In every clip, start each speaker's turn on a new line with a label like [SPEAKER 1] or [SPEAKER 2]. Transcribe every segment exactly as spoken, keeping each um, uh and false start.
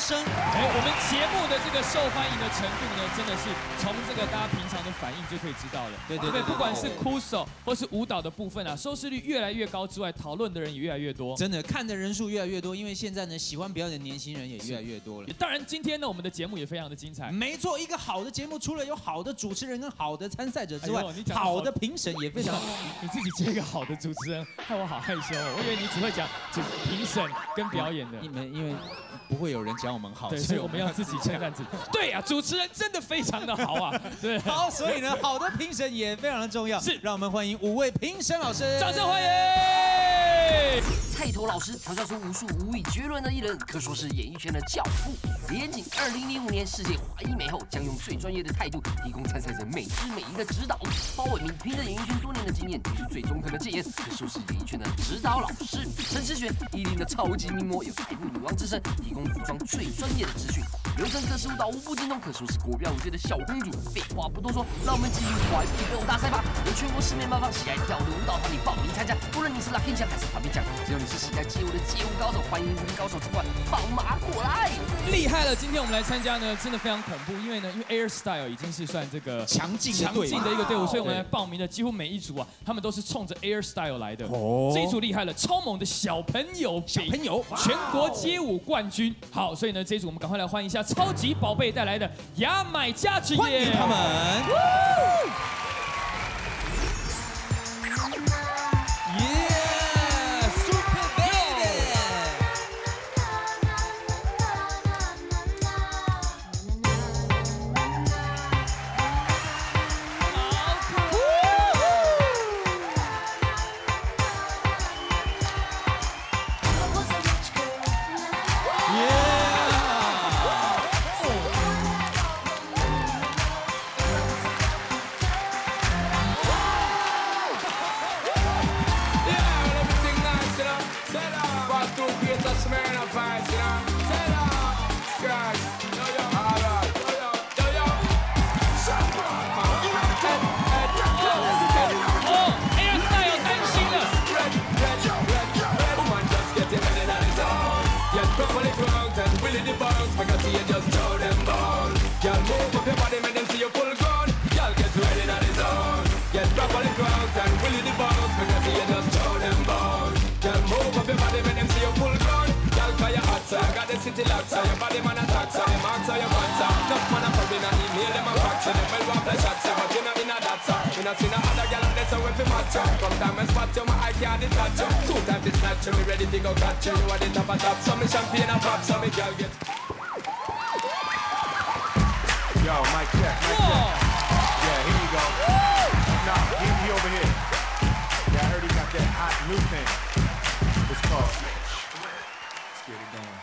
[SPEAKER 1] 声。
[SPEAKER 2] 哎，我们节目的这个受欢迎的程度呢，真的是从这个大家平常的反应就可以知道了。对对对，不管是哭手或是舞蹈的部分啊，收视率越来越高之外，讨论的人也越来越多。
[SPEAKER 1] 真的，看的人数越来越多，因为现在呢，喜欢表演的年轻人也越来越多了。
[SPEAKER 2] 当然，今天呢，我们的节目也非常的精彩。
[SPEAKER 1] 没错，一个好的节目，除了有好的主持人跟好的参赛者之外，
[SPEAKER 2] 哎、
[SPEAKER 1] 好的评审也非常。
[SPEAKER 2] 你自己接一个好的主持人，害我好害羞哦。我以为你只会讲就评审跟表演的。
[SPEAKER 1] 你们因为不会有人讲我们好，
[SPEAKER 2] 对，所以我们要自己称赞自己。对呀、啊，主持人真的非常的好啊。对，
[SPEAKER 1] 好，所以呢，好的评审也非常的重要。是，让我们欢迎五位评审老师，
[SPEAKER 2] 掌声欢迎。
[SPEAKER 3] 菜头老师调教出无数无以绝伦的艺人，可说是演艺圈的教父。李延景二零零五年世界华裔美后，将用最专业的态度提供参赛者每支每一的指导。包伟明凭着演艺圈多年的经验，提出最中肯的建言，可说是演艺圈的指导老师。陈诗璇，一零的超级名模，有台舞女王之称，提供服装最专业的资讯。流程各式舞蹈无不精通，可说是国标舞界的小公主。废话不多说，让我们继续华裔歌舞大赛吧！由全国四面八方喜爱跳舞的舞蹈团体报名参加，无论你是 Lucky 奖还是滑冰奖，只要你是喜爱街舞的街舞高手，欢迎无敌高手之冠放马过来！
[SPEAKER 2] 厉害了！今天我们来参加呢，真的非常恐怖，因为呢，因为 Air Style 已经是算这个
[SPEAKER 1] 强劲
[SPEAKER 2] 强劲的一个队伍，所以我们来报名的几乎每一组啊，他们都是冲着 Air Style 来的。哦，这一组厉害了，超猛的小朋友，
[SPEAKER 1] 小朋友，
[SPEAKER 2] 全国街舞冠军。好，所以呢，这一组我们赶快来欢迎一下超级宝贝带来的牙买加之夜，
[SPEAKER 1] 欢迎他们。
[SPEAKER 4] City locked, so your body man attack, so your marks, so your pants, tough man a pub in a email, them a fax, so them well want the shots, but you know in a that, so you know see no other girl on this, so if you match you, come down and spot you, my eye can't detach you, two times it's snatch you, me ready to go catch you, you are the top of top, so me champagne a pop, so me girl get.
[SPEAKER 5] Yo, mic check, mic check. Yeah, here you go. Nah, he, he over here. Yeah, I heard he got that hot new thing. It's called Switch. Let's get it going.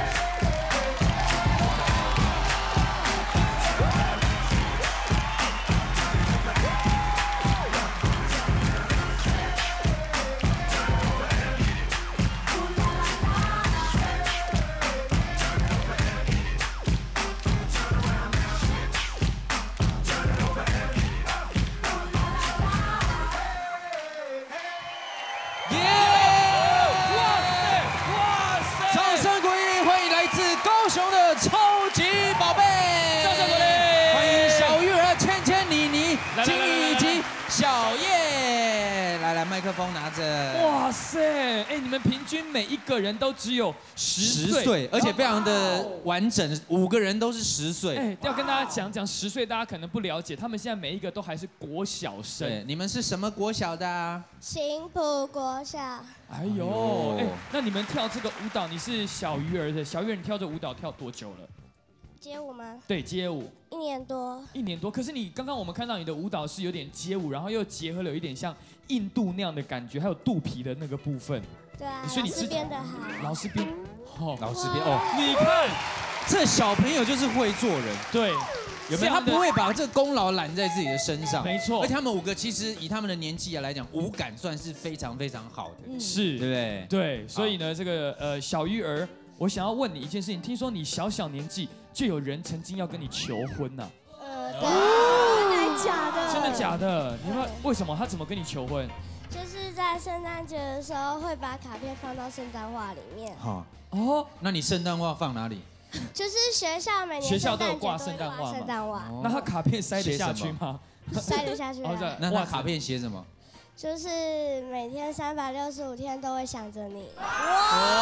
[SPEAKER 5] 麦克风拿着，
[SPEAKER 2] 哇塞！哎，你们平均每一个人都只有十岁，
[SPEAKER 1] 而且非常的完整，五个人都是十岁。
[SPEAKER 2] 哎，要跟大家讲讲十岁，大家可能不了解，他们现在每一个都还是国小生。
[SPEAKER 1] 对，你们是什么国小的啊？
[SPEAKER 6] 新埔国小。
[SPEAKER 2] 哎呦，哎，那你们跳这个舞蹈，你是小鱼儿的，小鱼儿，你跳这舞蹈跳多久了？
[SPEAKER 6] 街舞吗？
[SPEAKER 2] 对，街舞。
[SPEAKER 6] 一年多。一
[SPEAKER 2] 年多，可是你刚刚我们看到你的舞蹈是有点街舞，然后又结合了有一点像印度那样的感觉，还有肚皮的那个部分。
[SPEAKER 6] 对啊，
[SPEAKER 2] 所以你
[SPEAKER 6] 老师编的好。
[SPEAKER 2] 老师编，
[SPEAKER 1] 哦，老师编哦，
[SPEAKER 2] 你看，
[SPEAKER 1] 这小朋友就是会做人。
[SPEAKER 2] 对。
[SPEAKER 1] 有没有？他不会把这个功劳揽在自己的身上。
[SPEAKER 2] 没错。
[SPEAKER 1] 而且他们五个其实以他们的年纪来讲，舞感算是非常非常好的。
[SPEAKER 2] 嗯、是，
[SPEAKER 1] 对不对？
[SPEAKER 2] 对，所以呢，这个呃小鱼儿，我想要问你一件事情，听说你小小年纪就有人曾经要跟你求婚呐、
[SPEAKER 6] 啊？呃，对。真的假的？
[SPEAKER 2] 真的假的？你们为什么？他怎么跟你求婚？
[SPEAKER 6] 就是在圣诞节的时候会把卡片放到圣诞袜里面。
[SPEAKER 1] 好哦，那你圣诞袜放哪里？
[SPEAKER 6] 就是学校每年
[SPEAKER 2] 学校都有挂圣诞袜吗？
[SPEAKER 6] 圣诞袜。
[SPEAKER 2] 那他卡片塞得下去吗？
[SPEAKER 6] 塞得下去。
[SPEAKER 1] 那他卡片写什么？
[SPEAKER 6] 就是每天三百六十五天都会想着你。哇！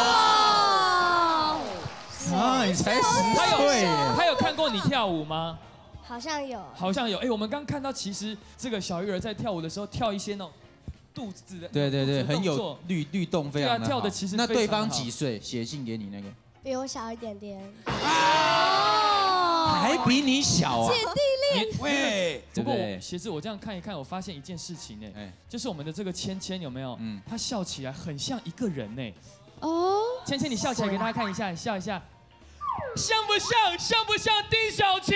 [SPEAKER 1] 啊，你才十岁，
[SPEAKER 2] 他有看过你跳舞吗？
[SPEAKER 6] 好像有。
[SPEAKER 2] 好像有。哎，我们刚看到，其实这个小鱼儿在跳舞的时候跳一些那种肚子的，
[SPEAKER 1] 对对对，很有律律动，非常的好。
[SPEAKER 2] 对啊，跳的其实。
[SPEAKER 1] 那对方几岁？写信给你那个？
[SPEAKER 6] 比我小一点点。
[SPEAKER 1] 还比你小啊！
[SPEAKER 6] 姐弟恋。
[SPEAKER 1] 喂，
[SPEAKER 2] 不过鞋子我这样看一看，我发现一件事情呢，就是我们的这个芊芊有没有？嗯，她笑起来很像一个人呢。哦。芊芊，你笑起来给大家看一下，你笑一下，像不像？像不像丁小晴？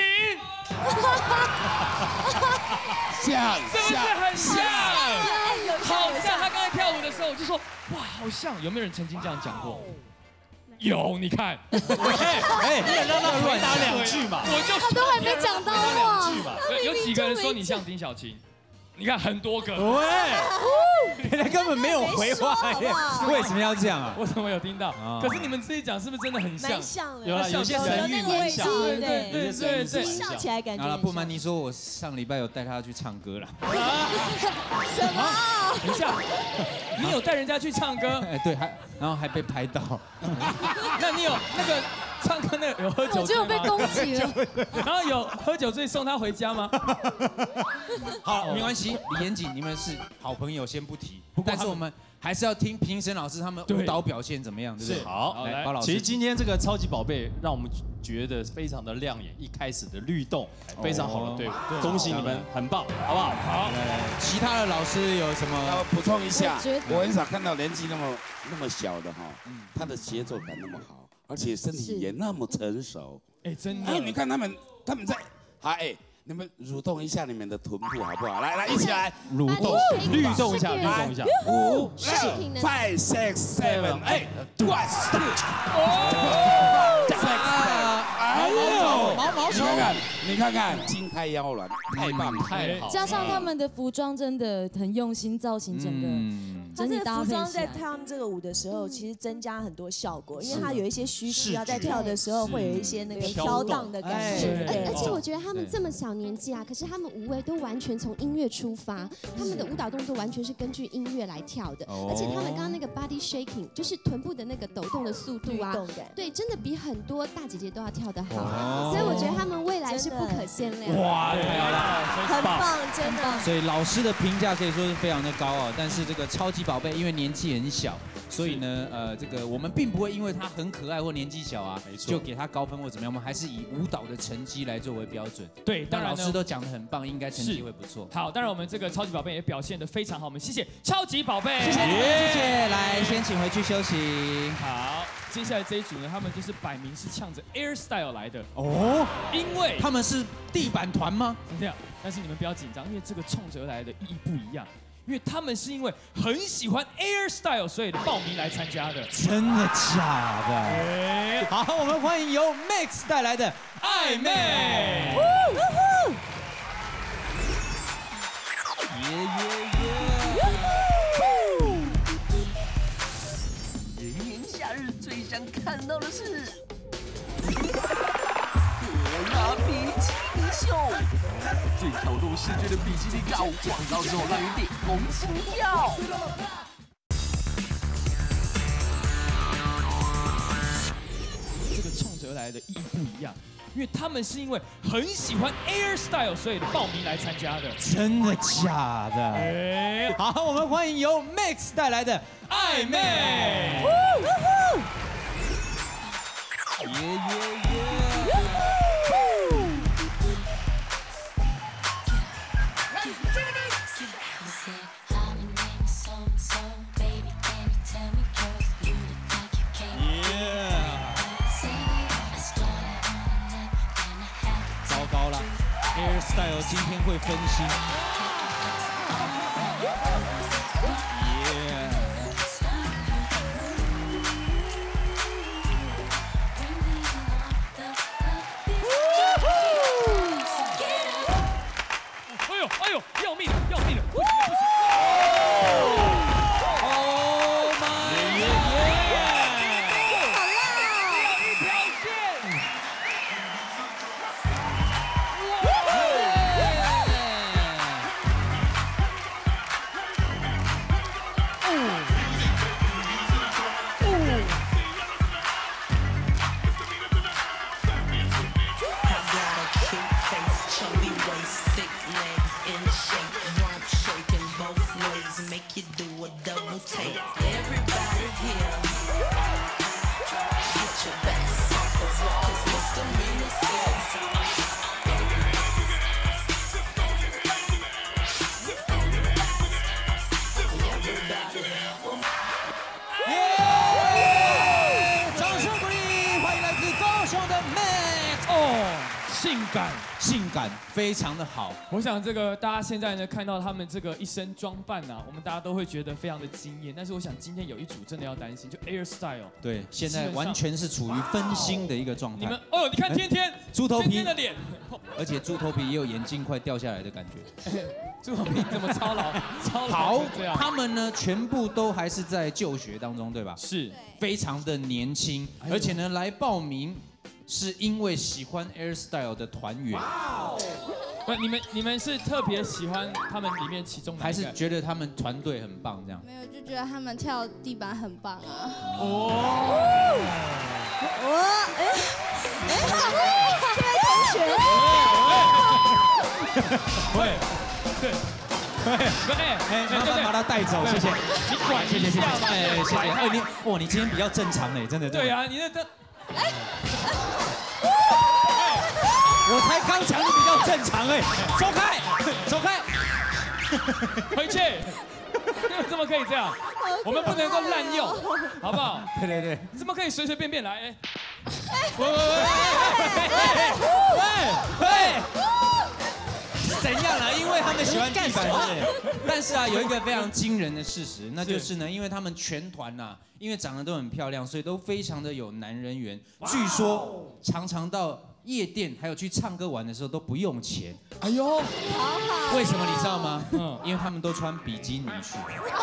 [SPEAKER 7] 像，
[SPEAKER 2] 是不是很像？好像。他刚才跳舞的时候，我就说哇，好像。有没有人曾经这样讲过？有，你看，哎，
[SPEAKER 1] 你也让他乱打两句嘛，
[SPEAKER 2] 我就
[SPEAKER 6] 他都还没讲到话，
[SPEAKER 2] 有几个人说你像丁小晴？你看很多个，
[SPEAKER 1] 喂，原来根本没有回话耶，为什么要这样啊？
[SPEAKER 2] 我怎么有听到？可是你们自己讲是不是真的很像？
[SPEAKER 8] 像
[SPEAKER 2] 有了，有些神韵蛮像，
[SPEAKER 8] 对
[SPEAKER 2] 对对对对，
[SPEAKER 8] 笑起来感觉。
[SPEAKER 1] 好了，不瞒你说，我上礼拜有带他去唱歌了。
[SPEAKER 8] 什么？
[SPEAKER 2] 等一下，你有带人家去唱歌？
[SPEAKER 1] 哎，对，还然后还被拍到。
[SPEAKER 2] 那你有那个唱歌那有喝酒？
[SPEAKER 6] 我就有被攻击了。
[SPEAKER 2] 然后有喝酒醉送他回家吗？
[SPEAKER 1] 好，没关系，李严谨，你们是好朋友，先不提。但是我们还是要听评审老师他们舞蹈表现怎么样，对不对？
[SPEAKER 9] 好，来，高老师。其实今天这个超级宝贝让我们觉得非常的亮眼，一开始的律动非常好的队伍，恭喜你们，很棒，好不好？好。
[SPEAKER 1] 其他的老师有什么？
[SPEAKER 7] 要补充一下，我很少看到年纪那么那么小的哈，他的节奏感那么好，而且身体也那么成熟。
[SPEAKER 2] 哎，真的。
[SPEAKER 7] 哎，你看他们，他们在，好哎。你们蠕动一下你们的臀部好不好？来来，一起来
[SPEAKER 9] 蠕动，律动一下，律动一下。
[SPEAKER 7] 五、六、five、six、seven、eight、one、two。哎呦，毛毛虫！你看看，你看看，筋开腰软，太棒，太好。
[SPEAKER 8] 加上他们的服装真的很用心，造型整个。整体搭配起来。服装在跳他们这个舞的时候，其实增加很多效果，因为它有一些虚实，要在跳的时候会有一些那个飘荡的感觉。
[SPEAKER 10] 而而且我觉得他们这么小年纪啊，可是他们舞位都完全从音乐出发，他们的舞蹈动作完全是根据音乐来跳的，而且他们刚刚那个 body shaking， 就是臀部的那个抖动的速度啊，对，真的比很多大姐姐都要跳得好，所以我觉得他们未来是不可限量。
[SPEAKER 1] 哇，太好了，
[SPEAKER 8] 很棒，真的。
[SPEAKER 1] 所以老师的评价可以说是非常的高哦，但是这个超级宝贝因为年纪很小，所以呢，呃，这个我们并不会因为他很可爱或年纪小啊，就给他高分或怎么样，我们还是以舞蹈的成绩来作为标准。
[SPEAKER 2] 对，当然
[SPEAKER 1] 老师都讲得很棒，应该成绩会不错。
[SPEAKER 2] 好，当然我们这个超级宝贝也表现得非常好，我们谢谢超级宝贝，
[SPEAKER 1] 谢谢谢谢，来先请回去休息。
[SPEAKER 2] 好，接下来这一组呢，他们就是摆明是唱着 Air Style 来的哦，因为
[SPEAKER 1] 他们是地板团吗？
[SPEAKER 2] 是这样，但是你们不要紧张，因为这个冲着而来的意义不一样。因为他们是因为很喜欢 Air Style， 所以报名来参加的。
[SPEAKER 1] 真的假的？欸、好，我们欢迎由 Max 带来的暧昧。耶耶
[SPEAKER 3] 耶！炎炎夏日最想看到的是格拉比基尼秀。最挑动视觉的比基尼跳舞，广告之后让人脸红心跳。
[SPEAKER 2] 这个冲着而来的意义不一样，因为他们是因为很喜欢 Air Style， 所以报名来参加的。
[SPEAKER 1] 真的假的？欸、好，我们欢迎由 Max 带来的暧昧。耶耶耶！Hairstyle 今天会分心。耶！
[SPEAKER 2] 哎呦哎呦，要命了要命了！不行不行！
[SPEAKER 1] 哦妈耶！
[SPEAKER 2] 好啦！一条线。
[SPEAKER 1] 感非常的好。
[SPEAKER 2] 我想这个大家现在呢看到他们这个一身装扮啊，我们大家都会觉得非常的惊艳。但是我想今天有一组真的要担心，就 Air Style。
[SPEAKER 1] 对，现在完全是处于分心的一个状态。
[SPEAKER 2] 你们哦，你看天天
[SPEAKER 1] 猪头皮
[SPEAKER 2] 天天的脸，
[SPEAKER 1] 而且猪头皮也有眼镜快掉下来的感觉。
[SPEAKER 2] 猪头皮这么操劳，操劳
[SPEAKER 1] 好，他们呢全部都还是在就学当中，对吧？
[SPEAKER 2] 是，
[SPEAKER 1] 非常的年轻，而且呢来报名是因为喜欢 Air Style 的团员。
[SPEAKER 2] 不，你们你们是特别喜欢他们里面其中哪一个？
[SPEAKER 1] 还是觉得他们团队很棒这样？
[SPEAKER 11] 没有，就觉得他们跳地板很棒啊。
[SPEAKER 2] 哦，
[SPEAKER 8] 我哎哎，这位同学，
[SPEAKER 2] 喂，对。哎
[SPEAKER 1] 哎，麻烦把他带走，谢谢。
[SPEAKER 2] 你管
[SPEAKER 1] 谢谢谢谢，
[SPEAKER 2] 哎，
[SPEAKER 1] 谢谢。哎，你哇，你今天比较正常哎，真的。
[SPEAKER 2] 对啊，你那这，哎，
[SPEAKER 1] 我才刚讲你比较正常哎，走开，走开，
[SPEAKER 2] 回去。怎么可以这样？我们不能够滥用，好不好？
[SPEAKER 1] 对对对，
[SPEAKER 2] 怎么可以随随便便来？哎，
[SPEAKER 1] 喂喂喂喂喂喂！怎样了？因为他们喜欢地板，对。但是啊，有一个非常惊人的事实，那就是呢，因为他们全团呐，因为长得都很漂亮，所以都非常的有男人缘。据说常常到夜店还有去唱歌玩的时候都不用钱。
[SPEAKER 2] 哎呦，
[SPEAKER 11] 好好。
[SPEAKER 1] 为什么你知道吗？嗯，因为他们都穿比基尼去。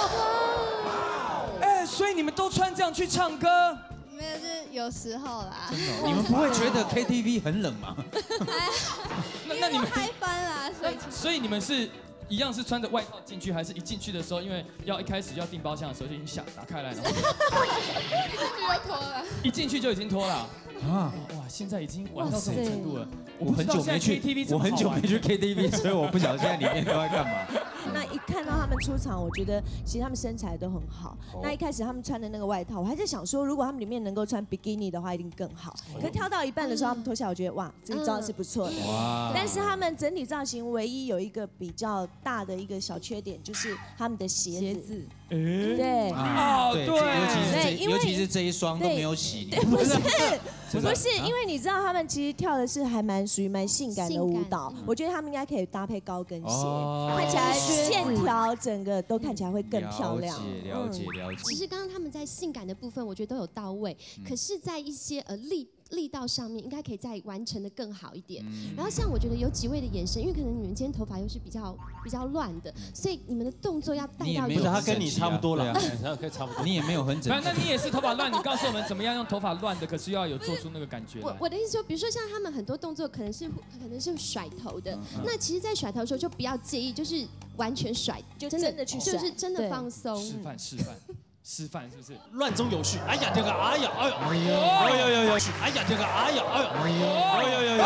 [SPEAKER 2] 哎，所以你们都穿这样去唱歌？
[SPEAKER 11] 没有，就是有时候啦。
[SPEAKER 1] 真的，你们不会觉得 K T V 很冷吗？
[SPEAKER 2] 那那你们
[SPEAKER 11] 嗨翻啦，所以
[SPEAKER 2] 所以你们是一样是穿着外套进去，还是一进去的时候，因为要一开始要订包厢的时候就已经想打开来，然后
[SPEAKER 11] 就脱了，
[SPEAKER 2] 一进去就已经脱了啊！哇，现在已经玩到这种程度了。
[SPEAKER 1] 我很久没去 K T V， 我很久没去 K T V， 所以我不晓得现在里面都在干嘛。
[SPEAKER 8] 那一看到他们出场，我觉得其实他们身材都很好。那一开始他们穿的那个外套，我还在想说，如果他们里面能够穿比基尼的话，一定更好。可是跳到一半的时候，他们脱下，我觉得哇，这一招是不错的。哇！但是他们整体造型唯一有一个比较大的一个小缺点，就是他们的鞋子。对
[SPEAKER 1] 啊，对，尤其是这，尤其是这一双都没有洗。
[SPEAKER 8] 不是，不是，因为你知道他们其实跳的是还蛮属于蛮性感的舞蹈，我觉得他们应该可以搭配高跟鞋，看起来线条整个都看起来会更漂亮。
[SPEAKER 1] 了解，了解，了解。
[SPEAKER 10] 其实刚刚他们在性感的部分，我觉得都有到位，可是，在一些呃力。力道上面应该可以再完成的更好一点。嗯、然后像我觉得有几位的眼神，因为可能你们今天头发又是比较比较乱的，所以你们的动作要带到。
[SPEAKER 9] 不是他跟你差不多了，他可以差不多。
[SPEAKER 1] 你也没有很整齐。
[SPEAKER 2] 那你也是头发乱，你告诉我们怎么样用头发乱的，可是又要有做出那个感觉。
[SPEAKER 10] 我我的意思说，比如说像他们很多动作可能是可能是甩头的，嗯、那其实，在甩头的时候就不要介意，就是完全甩，
[SPEAKER 8] 就真的去甩，
[SPEAKER 10] 就是真的放松。
[SPEAKER 2] 示范示范。示范是不是
[SPEAKER 9] 乱中有序？哎呀，这个哎呀，哎呦，哎呦，哎呦呦呦！哎呀，这个哎呀，哎呦，哎呦，哎呦呦呦！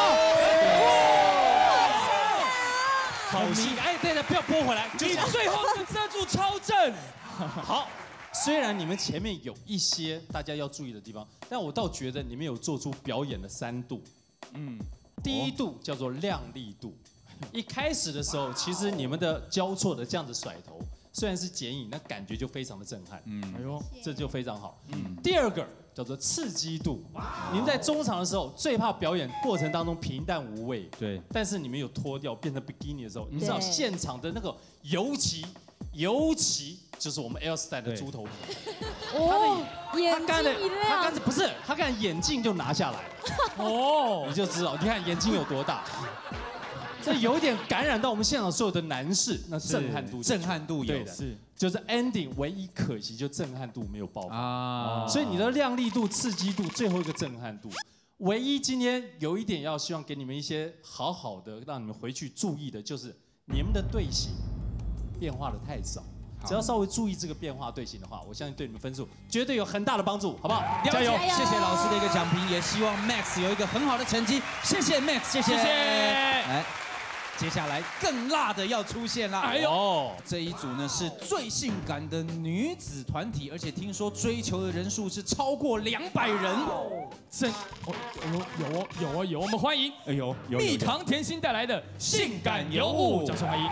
[SPEAKER 9] 好戏！哎，对了，不要拨回来，
[SPEAKER 2] 你最后是遮住超正。
[SPEAKER 9] 好，虽然你们前面有一些大家要注意的地方，但我倒觉得你们有做出表演的三度。嗯，第一度叫做亮丽度。一开始的时候，其实你们的交错的这样子甩头。虽然是剪影，那感觉就非常的震撼。嗯，哎呦，这就非常好。嗯，第二个叫做刺激度。你们在中场的时候最怕表演过程当中平淡无味。对。但是你们有脱掉变成比基尼的时候，你知道现场的那个尤其尤其就是我们 Air Style 的猪头皮。
[SPEAKER 8] 哦，眼睛
[SPEAKER 9] 一亮。他刚才不是，他刚才眼镜就拿下来。哦，你就知道，你看眼睛有多大。这有点感染到我们现场所有的男士，那震撼度，
[SPEAKER 1] 震撼度有
[SPEAKER 9] 的，是就是 ending 唯一可惜就震撼度没有爆发啊，所以你的亮丽度、刺激度，最后一个震撼度，唯一今天有一点要希望给你们一些好好的，让你们回去注意的，就是你们的队形变化的太少，只要稍微注意这个变化队形的话，我相信对你们分数绝对有很大的帮助，好不好？
[SPEAKER 1] 加油！谢谢老师的一个讲评，也希望 Max 有一个很好的成绩，谢谢 Max， 谢谢。
[SPEAKER 2] 谢谢。
[SPEAKER 1] 来。接下来更辣的要出现啦！哎呦，这一组呢是最性感的女子团体，而且听说追求的人数是超过两百人。
[SPEAKER 2] 真哦有有哦有哦有，我们欢迎
[SPEAKER 1] 哎呦
[SPEAKER 2] 蜜糖甜心带来的性感尤物，掌声欢迎。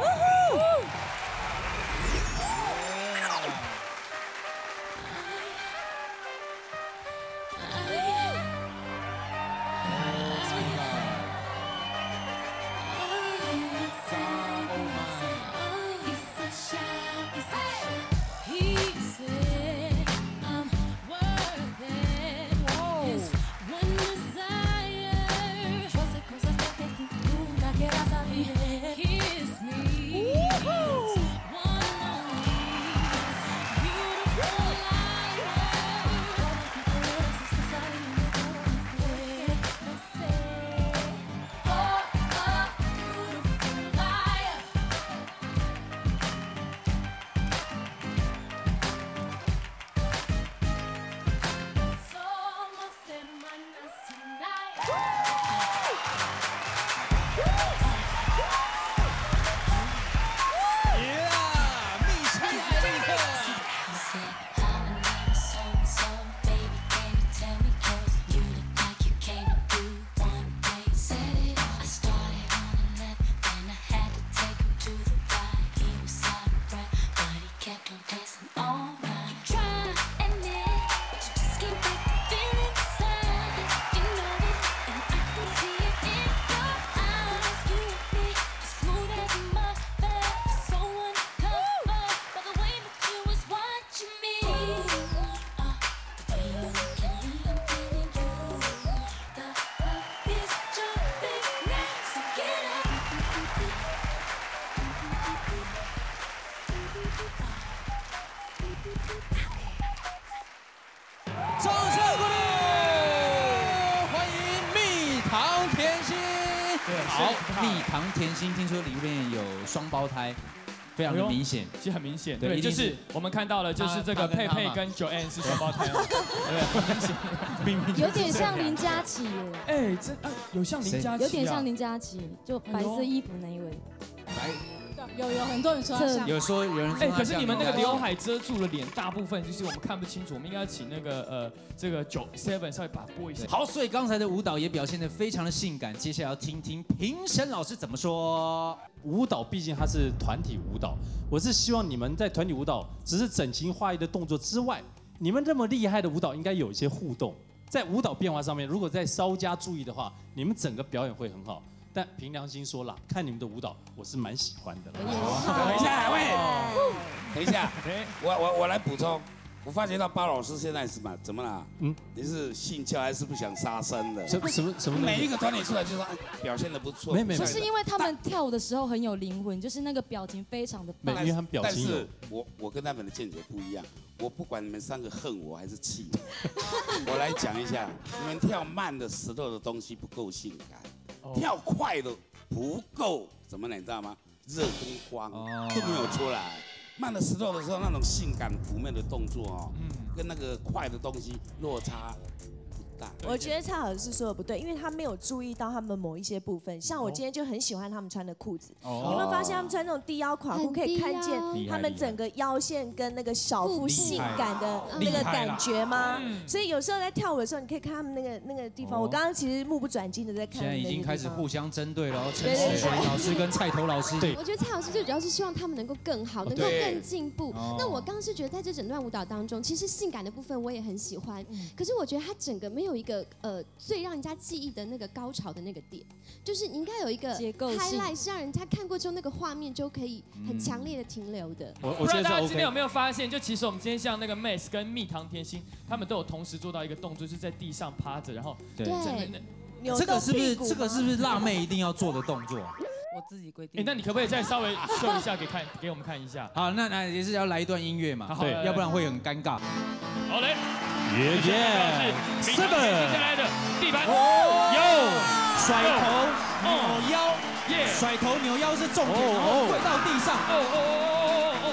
[SPEAKER 1] 掌声鼓励，欢迎蜜糖甜心。好，蜜糖甜心，听说里面有双胞胎，非常的明显，
[SPEAKER 2] 其实很明显，对，就是我们看到了，就是这个佩佩跟 Joanne 是双胞胎哦，对，明显，
[SPEAKER 8] 有点像林佳琪耶，
[SPEAKER 2] 哎，这有像林佳琪，
[SPEAKER 8] 有点像林佳琪，就白色衣服那一位，
[SPEAKER 1] 白。
[SPEAKER 12] 有有很多人说他像，
[SPEAKER 1] 有说有人说，
[SPEAKER 2] 哎，可是你们那个刘海遮住了脸，大部分就是我们看不清楚，我们应该请那个呃这个九 seven 稍微把它播一下。
[SPEAKER 1] 好，所以刚才的舞蹈也表现得非常的性感，接下来要听听评审老师怎么说。
[SPEAKER 9] 舞蹈毕竟它是团体舞蹈，我是希望你们在团体舞蹈只是整齐划一的动作之外，你们这么厉害的舞蹈应该有一些互动，在舞蹈变化上面，如果再稍加注意的话，你们整个表演会很好。 但凭良心说啦，看你们的舞蹈，我是蛮喜欢的。
[SPEAKER 7] 等一下，喂，等一下，我我我来补充。我发觉到巴老师现在是嘛，怎么啦？嗯，你是性交还是不想杀生的？
[SPEAKER 9] 什什么什么？
[SPEAKER 7] 每一个团体出来就说表现的不错。
[SPEAKER 9] 没没
[SPEAKER 8] 不是因为他们跳舞的时候很有灵魂，就是那个表情非常的棒。
[SPEAKER 9] 因为他们表情。
[SPEAKER 7] 但是我我跟他们的见解不一样，我不管你们三个恨我还是气我，我来讲一下，你们跳慢的石头的东西不够性感。 跳快的不够，怎么呢？你知道吗？热跟光都没有出来。慢的石头的时候，那种性感妩媚的动作哦，跟那个快的东西落差不大。
[SPEAKER 8] 我觉得蔡老师说的不对，因为他没有注意到他们某一些部分。像我今天就很喜欢他们穿的裤子，你有没有发现他们穿那种低腰垮裤，可以看见他们整个腰线跟那个小腹性感的那个感觉吗？所以有时候在跳舞的时候，你可以看他们那个那个地方。我刚刚其实目不转睛的在看。
[SPEAKER 1] 现在已经开始互相针对了，陈世璇老师跟蔡头老师。对，
[SPEAKER 10] 我觉得蔡老师最主要是希望他们能够更好，能够更进步。那我刚刚是觉得在这整段舞蹈当中，其实性感的部分我也很喜欢，可是我觉得它整个没有一个呃。 最让人家记忆的那个高潮的那个点，就是你应该有一个 highlight， 是让人家看过之后那个画面就可以很强烈的停留的。
[SPEAKER 2] 我我觉得大家今天有没有发现，就其实我们今天像那个 Mace 跟蜜糖甜心，他们都有同时做到一个动作，就是在地上趴着，然后
[SPEAKER 1] 对，
[SPEAKER 2] 对
[SPEAKER 1] 这个是不是这个是不是辣妹一定要做的动作？
[SPEAKER 12] 我自己规定。
[SPEAKER 2] 哎，那你可不可以再稍微秀一下给看给我们看一下？
[SPEAKER 1] 好，那那也是要来一段音乐嘛，对，要不然会很尴尬。
[SPEAKER 2] 好嘞。
[SPEAKER 9] 耶耶，
[SPEAKER 2] 是的，接下来的地板
[SPEAKER 1] 有甩头扭腰，耶，甩头扭腰是重点，然后跪到地上，哦哦哦哦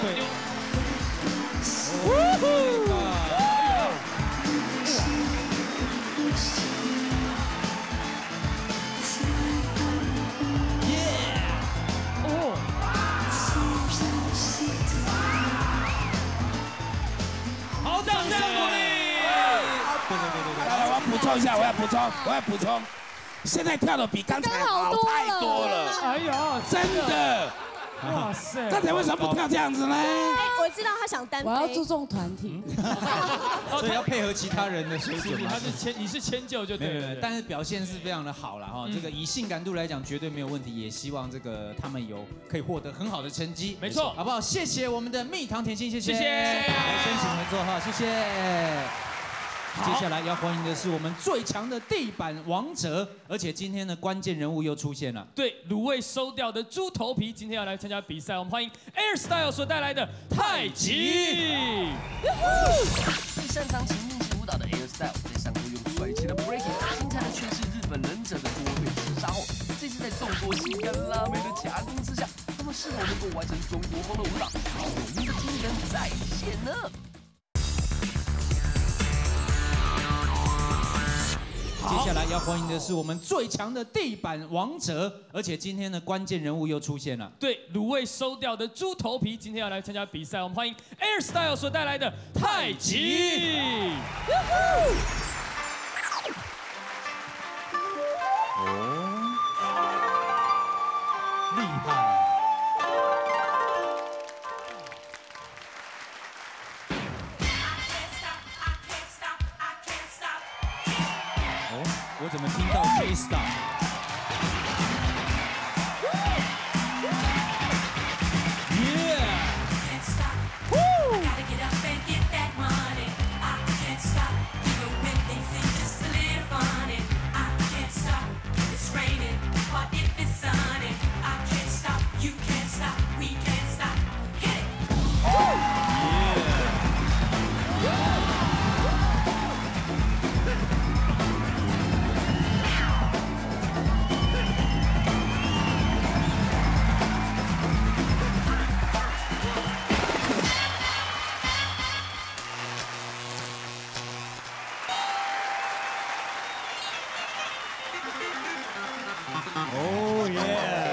[SPEAKER 1] 哦，对，耶，哦，好，掌声鼓励。 对对对对对！
[SPEAKER 7] 来来，我要补充一下，我要补充，我要补充，现在跳的比刚才好太多了。
[SPEAKER 2] 哎呀，
[SPEAKER 7] 真的，
[SPEAKER 2] 哇塞！
[SPEAKER 7] 刚才为什么不跳这样子呢？
[SPEAKER 8] 我知道他想单飞。
[SPEAKER 12] 我要注重团体，
[SPEAKER 1] 所以要配合其他人的水准。
[SPEAKER 2] 他是迁，你是迁就就对了。
[SPEAKER 1] 但是表现是非常的好了哈。这个以性感度来讲，绝对没有问题。也希望这个他们有可以获得很好的成绩。
[SPEAKER 2] 没错，
[SPEAKER 1] 好不好？谢谢我们的蜜糖甜心，谢谢。
[SPEAKER 2] 谢谢。
[SPEAKER 1] 来，先请回座哈，谢谢。接下来要欢迎的是我们最强的地板王者，而且今天的关键人物又出现了。
[SPEAKER 2] 对，卤味收掉的猪头皮，今天要来参加比赛，我们欢迎 AirStyle 所带来的太极。
[SPEAKER 3] 最擅长情境型舞蹈的 AirStyle 在上周用帅气的 breaking 精彩的诠释日本忍者的多对刺杀后，这次在众多性感辣妹的夹攻之下，他们是否能够完成中国风的舞蹈？有名的经纪人在线呢。
[SPEAKER 1] 接下来要欢迎的是我们最强的地板王者，而且今天的关键人物又出现了。
[SPEAKER 2] 对，卤味收掉的猪头皮，今天要来参加比赛，我们欢迎 AirStyle 所带来的太极。
[SPEAKER 1] 哦，厉害！我怎么听到 J Star？
[SPEAKER 13] Oh yeah！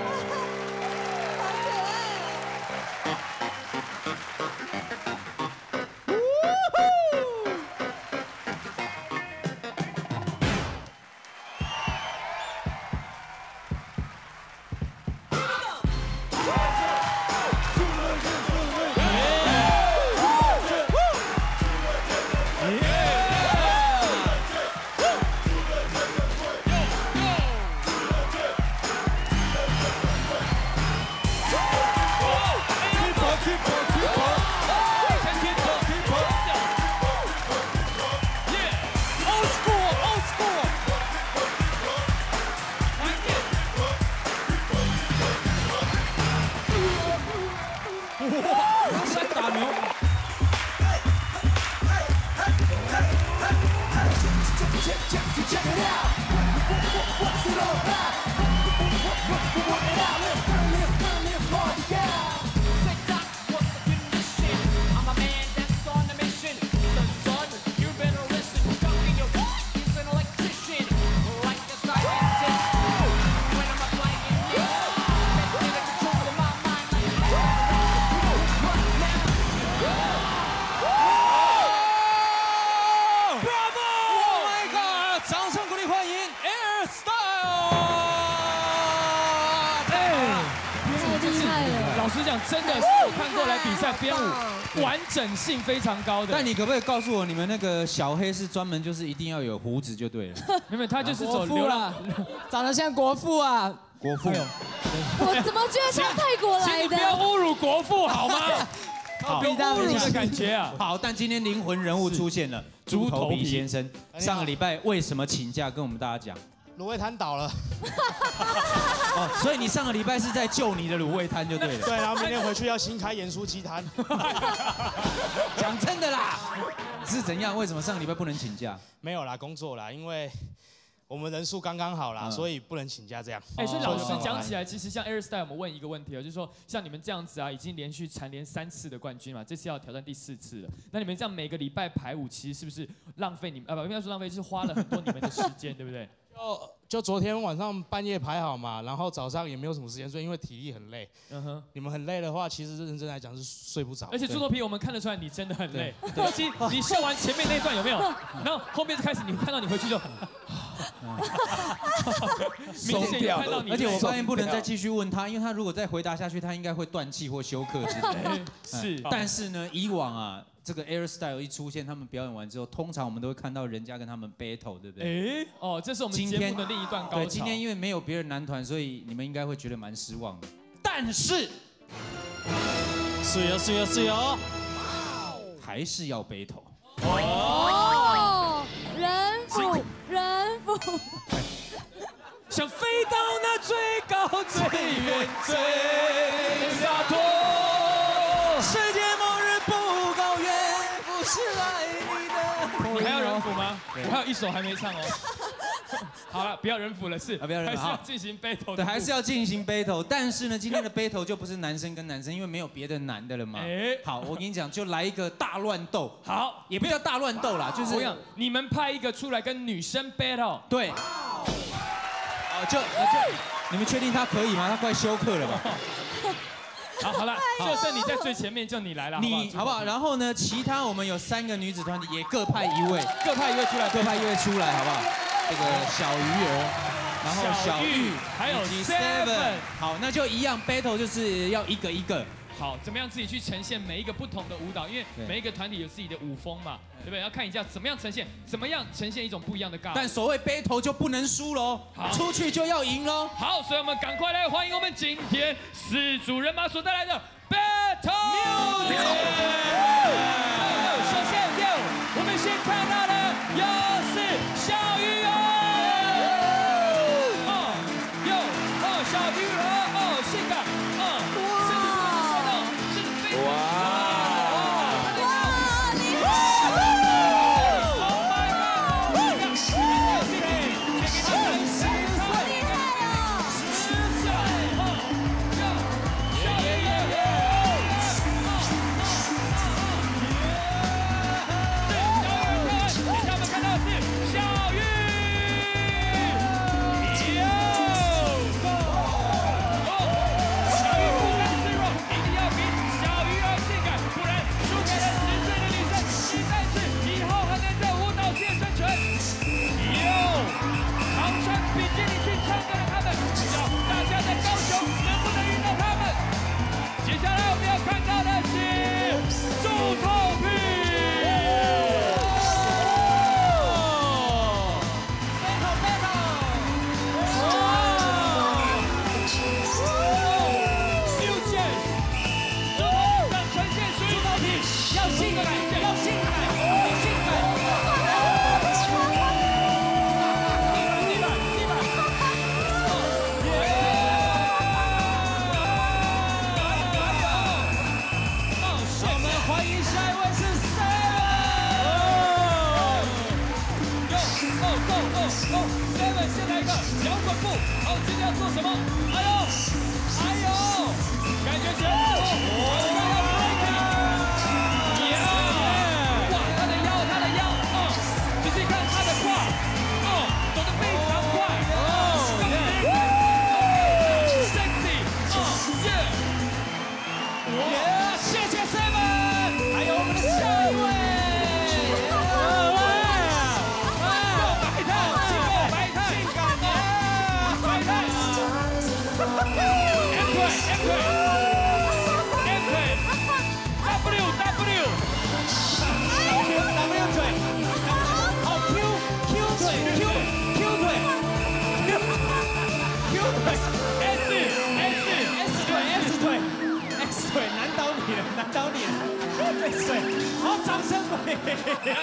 [SPEAKER 1] 山打牛。
[SPEAKER 2] 老实讲，真的是我看过来比赛编舞，完整性非常高的。
[SPEAKER 1] 但你可不可以告诉我，你们那个小黑是专门就是一定要有胡子就对了？
[SPEAKER 2] 没有，他就是走
[SPEAKER 12] 流浪，长得像国父啊。
[SPEAKER 1] 国父，
[SPEAKER 8] 我怎么觉得像泰国来的？
[SPEAKER 2] 请你不要侮辱国父好吗？
[SPEAKER 1] 好，
[SPEAKER 2] 有侮辱的感觉啊！
[SPEAKER 1] 好，但今天灵魂人物出现了，猪头皮先生。上个礼拜为什么请假？跟我们大家讲。
[SPEAKER 14] 卤味摊倒了。
[SPEAKER 1] 哦，所以你上个礼拜是在救你的卤味摊就对了。
[SPEAKER 14] 对，然后明天回去要新开盐酥鸡摊。
[SPEAKER 1] 讲真的啦，是怎样？为什么上个礼拜不能请假？
[SPEAKER 14] 没有啦，工作啦，因为我们人数刚刚好啦，所以不能请假这样。
[SPEAKER 2] 哎，所以老师讲起来，其实像 AirStyle， 我们问一个问题啊，就是说像你们这样子啊，已经连续蝉联三次的冠军嘛，这次要挑战第四次了。那你们这样每个礼拜排舞，其实是不是浪费你们？呃，不，应该说浪费，是花了很多你们的时间，对不对？
[SPEAKER 14] 就就昨天晚上半夜排好嘛，然后早上也没有什么时间睡，因为体力很累。嗯哼，你们很累的话，其实认真来讲是睡不着。
[SPEAKER 2] 而且猪头皮，我们看得出来你真的很累，尤其你秀完前面那段有没有？然后后面就开始你看到你回去就。 明显有看到你。
[SPEAKER 1] 而且我发现不能再继续问他，因为他如果再回答下去，他应该会断气或休克之类的。
[SPEAKER 2] 是，
[SPEAKER 1] 但是呢，以往啊。 这个 Air Style 一出现，他们表演完之后，通常我们都会看到人家跟他们 battle， 对不对？
[SPEAKER 2] 哎，哦，这是我们节目的另一段高潮。
[SPEAKER 1] 对，今天因为没有别人男团，所以你们应该会觉得蛮失望的。但是，
[SPEAKER 9] 是哟是哟是哟，
[SPEAKER 1] 还是要 battle。
[SPEAKER 8] 哦，人府人府，
[SPEAKER 2] 想飞到那最高最远最洒脱，
[SPEAKER 1] 世界末日不高远，不是爱你的。
[SPEAKER 2] 你还要人府吗？我还有一首还没唱哦。好了，不要人府了，是，
[SPEAKER 1] 啊，不要人
[SPEAKER 2] 还是要进行 battle。
[SPEAKER 1] 对，还是要进行 battle。但是呢，今天的 battle 就不是男生跟男生，因为没有别的男的了嘛。哎，好，我跟你讲，就来一个大乱斗。
[SPEAKER 2] 好，
[SPEAKER 1] 也不叫大乱斗啦，就是
[SPEAKER 2] 我想你们派一个出来跟女生 battle。
[SPEAKER 1] 对。哦，就就，你们确定他可以吗？他快休克了吧？
[SPEAKER 2] 好，好了，就剩你在最前面，就你来了，
[SPEAKER 1] 你好不好？然后呢，其他我们有三个女子团体，也各派一位，
[SPEAKER 2] 各派一位出来，
[SPEAKER 1] 各派一位出来，好不好？这个小鱼儿，然后小玉，
[SPEAKER 2] 还有
[SPEAKER 1] Seven， 好，那就一样 ，battle 就是要一个一个。
[SPEAKER 2] 好，怎么样自己去呈现每一个不同的舞蹈？因为每一个团体有自己的舞风嘛，对不对？要看一下怎么样呈现，怎么样呈现一种不一样的尬。
[SPEAKER 1] 但所谓 battle 就不能输喽，出去就要赢喽。
[SPEAKER 2] 好，所以我们赶快来欢迎我们今天四组人马所带来的 battle music。首先有我们先看到的又是小鱼儿，哦，有哦小鱼儿哦性感哦。 哇！哇！厉害！Oh my god！ 你看，十岁，好厉害哦！十岁，哟，小鱼儿，是小鱼儿，你看我们看到是小鱼，哟，哦，小鱼不甘示弱，一定要比。 不然输给了十岁的女生，实在是以后还能在舞蹈界生存。有常穿比基尼去唱歌的他们，不知道大家在高雄能不能遇到他们。接下来我们要看到的是猪头皮。battle battle， 哇！六件。 要性感，要性感，要性感！地板，地板，我们欢迎下一位是 Seven。Go go go go go！Seven 先来一个摇滚步，好，今天要做什么？哎呦，哎呦，感觉起来，我们要 breaking。 哇，他的腰，他的腰，哦，仔细看他的胯，哦，走得非常快，哦 ，sexy， 哦，耶，哇，谢谢 Seven， 还有我们的下一位，哇，摆态，摆态，性感的，摆态 ，M 腿 ，M 腿 ，M 腿 ，W W。 W 腿，好 Q Q 腿 Q Q 腿 Q 腿 S S S 腿 S 腿 S 腿，难倒你了，难倒你了，对水，好，掌声鼓励。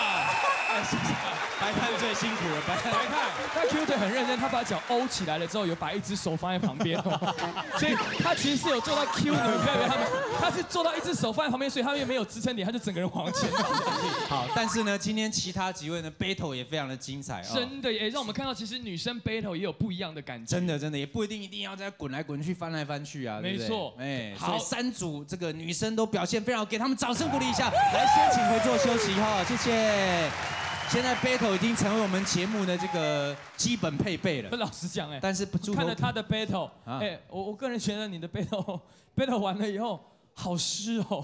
[SPEAKER 2] 白炭最辛苦了，白炭。白炭，他 Q 腿很认真，他把脚勾起来了之后，有把一只手放在旁边，所以他其实是有做到 Q 腿，不要以为他们，他是做到一只手放在旁边，所以他们没有支撑点，他就整个人往前倒。
[SPEAKER 1] 好，但是呢，今天其他几位呢 battle 也非常的精彩，
[SPEAKER 2] 真的也让我们看到，其实女生 battle 也有不一样的感觉。
[SPEAKER 1] 真的真的，也不一定一定要在滚来滚去、翻来翻去啊，
[SPEAKER 2] 没错。
[SPEAKER 1] 哎，所以三组这个女生都表现非常好，给他们掌声鼓励一下。来，先请回座休息哈，谢谢。 现在 battle 已经成为我们节目的这个基本配备了。
[SPEAKER 2] 老实讲，哎，
[SPEAKER 1] 但是
[SPEAKER 2] 看了他的 battle，哎，我我个人觉得你的 battle battle 完了以后， 好湿哦。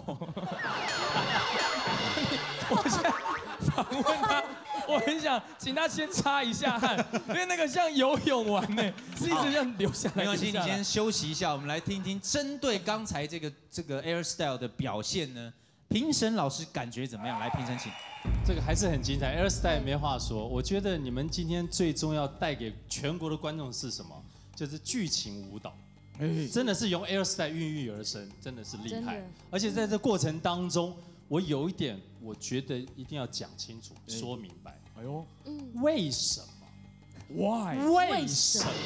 [SPEAKER 2] 我现在访问他，我很想请他先擦一下汗，因为那个像游泳完呢，是一直这样流下来。
[SPEAKER 1] 没关系，你先休息一下，我们来听听针对刚才这个这个 Air Style 的表现呢，评审老师感觉怎么样？来，评审请。
[SPEAKER 9] 这个还是很精彩 ，Air Style 没话说。我觉得你们今天最重要带给全国的观众是什么？就是剧情舞蹈。 真的是用 Air Style 孕育而生，真的是厉害。而且在这过程当中，我有一点，我觉得一定要讲清楚、说明白。哎呦，为什么
[SPEAKER 2] ？Why？
[SPEAKER 9] 为什么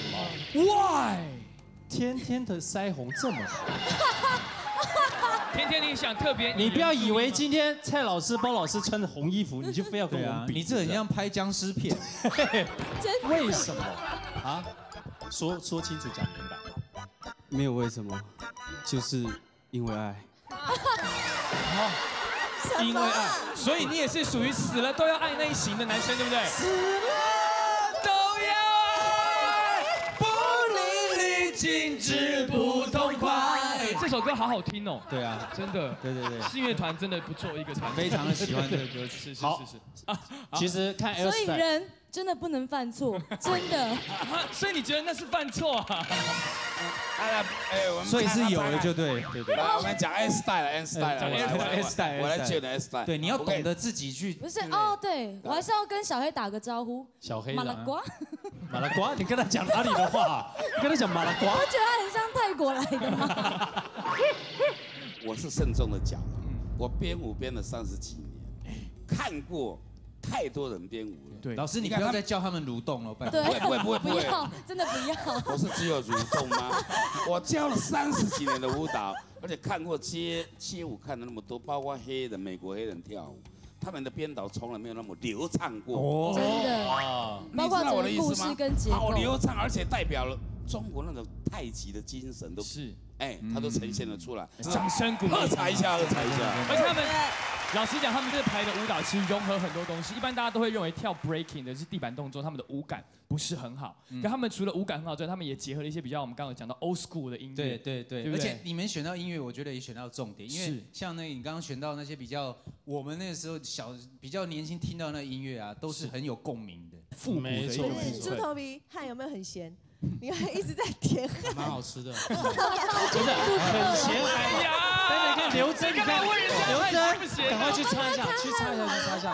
[SPEAKER 2] ？Why？
[SPEAKER 9] 天天的腮红这么红？
[SPEAKER 2] 天天你想特别，
[SPEAKER 9] 你不要以为今天蔡老师、包老师穿着红衣服，你就非要跟我们比。
[SPEAKER 1] 你这很像拍僵尸片。
[SPEAKER 9] 为什么？啊？说说清楚，讲明白。
[SPEAKER 13] 没有为什么，就是因为爱。
[SPEAKER 2] 好，因为爱，所以你也是属于死了都要爱那一型的男生，对不对？
[SPEAKER 4] 死了都要爱，不淋漓尽致不痛快。
[SPEAKER 2] 哎，这首歌好好听哦。
[SPEAKER 1] 对啊，
[SPEAKER 2] 真的。
[SPEAKER 1] 对对对，
[SPEAKER 2] 信乐团真的不错一个团，
[SPEAKER 1] 非常的喜欢这个歌曲。
[SPEAKER 2] 是是
[SPEAKER 9] 好
[SPEAKER 2] 是是啊，
[SPEAKER 9] 其实看 Air Style，
[SPEAKER 8] 所以人真的不能犯错，真的。
[SPEAKER 2] 所以你觉得那是犯错啊？
[SPEAKER 7] 哎，我们
[SPEAKER 1] 所以是有的就对，对对。
[SPEAKER 7] 来，我们讲 S style，S style，S
[SPEAKER 1] style，
[SPEAKER 7] 我来觉得 S style。
[SPEAKER 1] 对，你要懂得自己去。
[SPEAKER 8] 不是哦，对我还是要跟小黑打个招呼。
[SPEAKER 9] 小黑。
[SPEAKER 8] 马拉瓜。
[SPEAKER 9] 马拉瓜，你跟他讲哪里的话？你跟他讲马拉瓜。
[SPEAKER 8] 我觉得他很像泰国来的嘛。
[SPEAKER 7] 我是慎重的讲，我编舞编了三十几年，看过太多人编舞了。
[SPEAKER 1] 对，老师，你不要再叫他们蠕动了，拜托。
[SPEAKER 8] 对，
[SPEAKER 7] 不会不会不会，
[SPEAKER 8] 真的不要。
[SPEAKER 7] 我是只有蠕动吗？我教了三十几年的舞蹈，而且看过街街舞看了那么多，包括黑人、美国黑人跳舞，他们的编导从来没有那么流畅过。
[SPEAKER 8] 哦，真的。
[SPEAKER 7] 你知道我的意思吗？好流畅，而且代表了中国那种太极的精神都
[SPEAKER 2] 是，
[SPEAKER 7] 哎，它都呈现了出来。
[SPEAKER 2] 掌声鼓励，
[SPEAKER 7] 喝彩一下，喝彩一下。
[SPEAKER 2] 而且他们。 老实讲，他们这排的舞蹈其实融合很多东西。一般大家都会认为跳 breaking 的是地板动作，他们的舞感不是很好。可他们除了舞感很好之外，他们也结合了一些比较我们刚刚讲到 old school 的音乐。
[SPEAKER 1] 对对对，而且你们选到音乐，我觉得也选到重点，因为像那你刚刚选到那些比较我们那个时候小比较年轻听到那音乐啊，都是很有共鸣的，
[SPEAKER 2] 复古的音乐。
[SPEAKER 8] 猪头皮汗有没有很咸？你还一直在舔汗。
[SPEAKER 14] 蛮好吃的。
[SPEAKER 9] 真的很咸。哎呀！ 你看刘真，你看刘真，赶快去擦一下，去擦一下，去擦一下。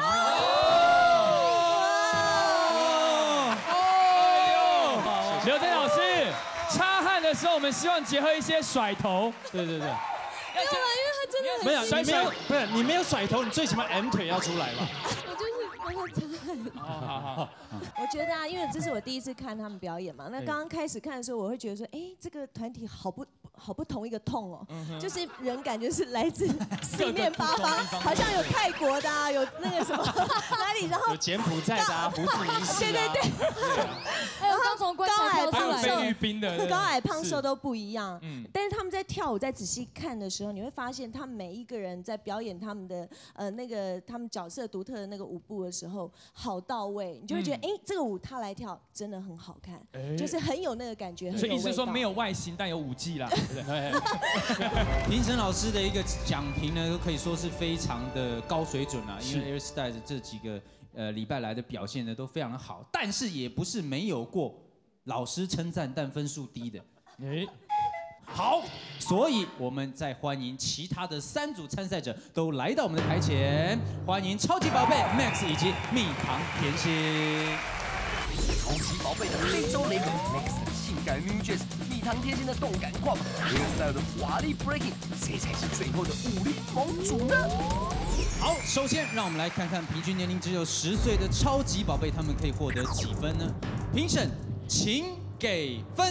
[SPEAKER 2] 哦，刘真老师，擦汗的时候，我们希望结合一些甩头。
[SPEAKER 9] 对对对。
[SPEAKER 8] 没有了，因为他真的很。
[SPEAKER 9] 没有，你没有，不是你没有甩头，你最起码 M 腿要出来吧。
[SPEAKER 8] 我就是帮他擦汗。
[SPEAKER 2] 好好好。
[SPEAKER 8] 我觉得啊，因为这是我第一次看他们表演嘛，那刚刚开始看的时候，我会觉得说，哎，这个团体好不。 好不同一个痛哦，就是人感觉是来自四面八方，好像有泰国的啊，有那个什么哪里，然后
[SPEAKER 9] 有柬埔寨的啊，胡志明市
[SPEAKER 8] 对对对，还有刚从棺材跳出来，
[SPEAKER 2] 菲律宾的，
[SPEAKER 8] 高矮胖瘦都不一样。嗯，但是他们在跳舞，在仔细看的时候，你会发现，他们每一个人在表演他们的呃那个他们角色独特的那个舞步的时候，好到位，你就会觉得，哎，这个舞他来跳真的很好看，就是很有那个感觉。
[SPEAKER 2] 所以意思说没有外形，但有舞技啦。
[SPEAKER 1] 评审老师的一个讲评呢，都可以说是非常的高水准啊，因为 Air Style 这几个呃礼拜来的表现呢都非常的好，但是也不是没有过老师称赞但分数低的。哎，好，所以我们再欢迎其他的三组参赛者都来到我们的台前，欢迎超级宝贝 Max 以及蜜糖甜心。
[SPEAKER 3] 超级宝贝的非洲雷鬼 Max 的性感 New Jazz。 蜜糖甜心的动感跨步 ，Air Style 的华丽 Breaking， 谁才是最后的武林盟主呢？
[SPEAKER 1] 好，首先让我们来看看平均年龄只有十岁的超级宝贝，他们可以获得几分呢？评审，请给分。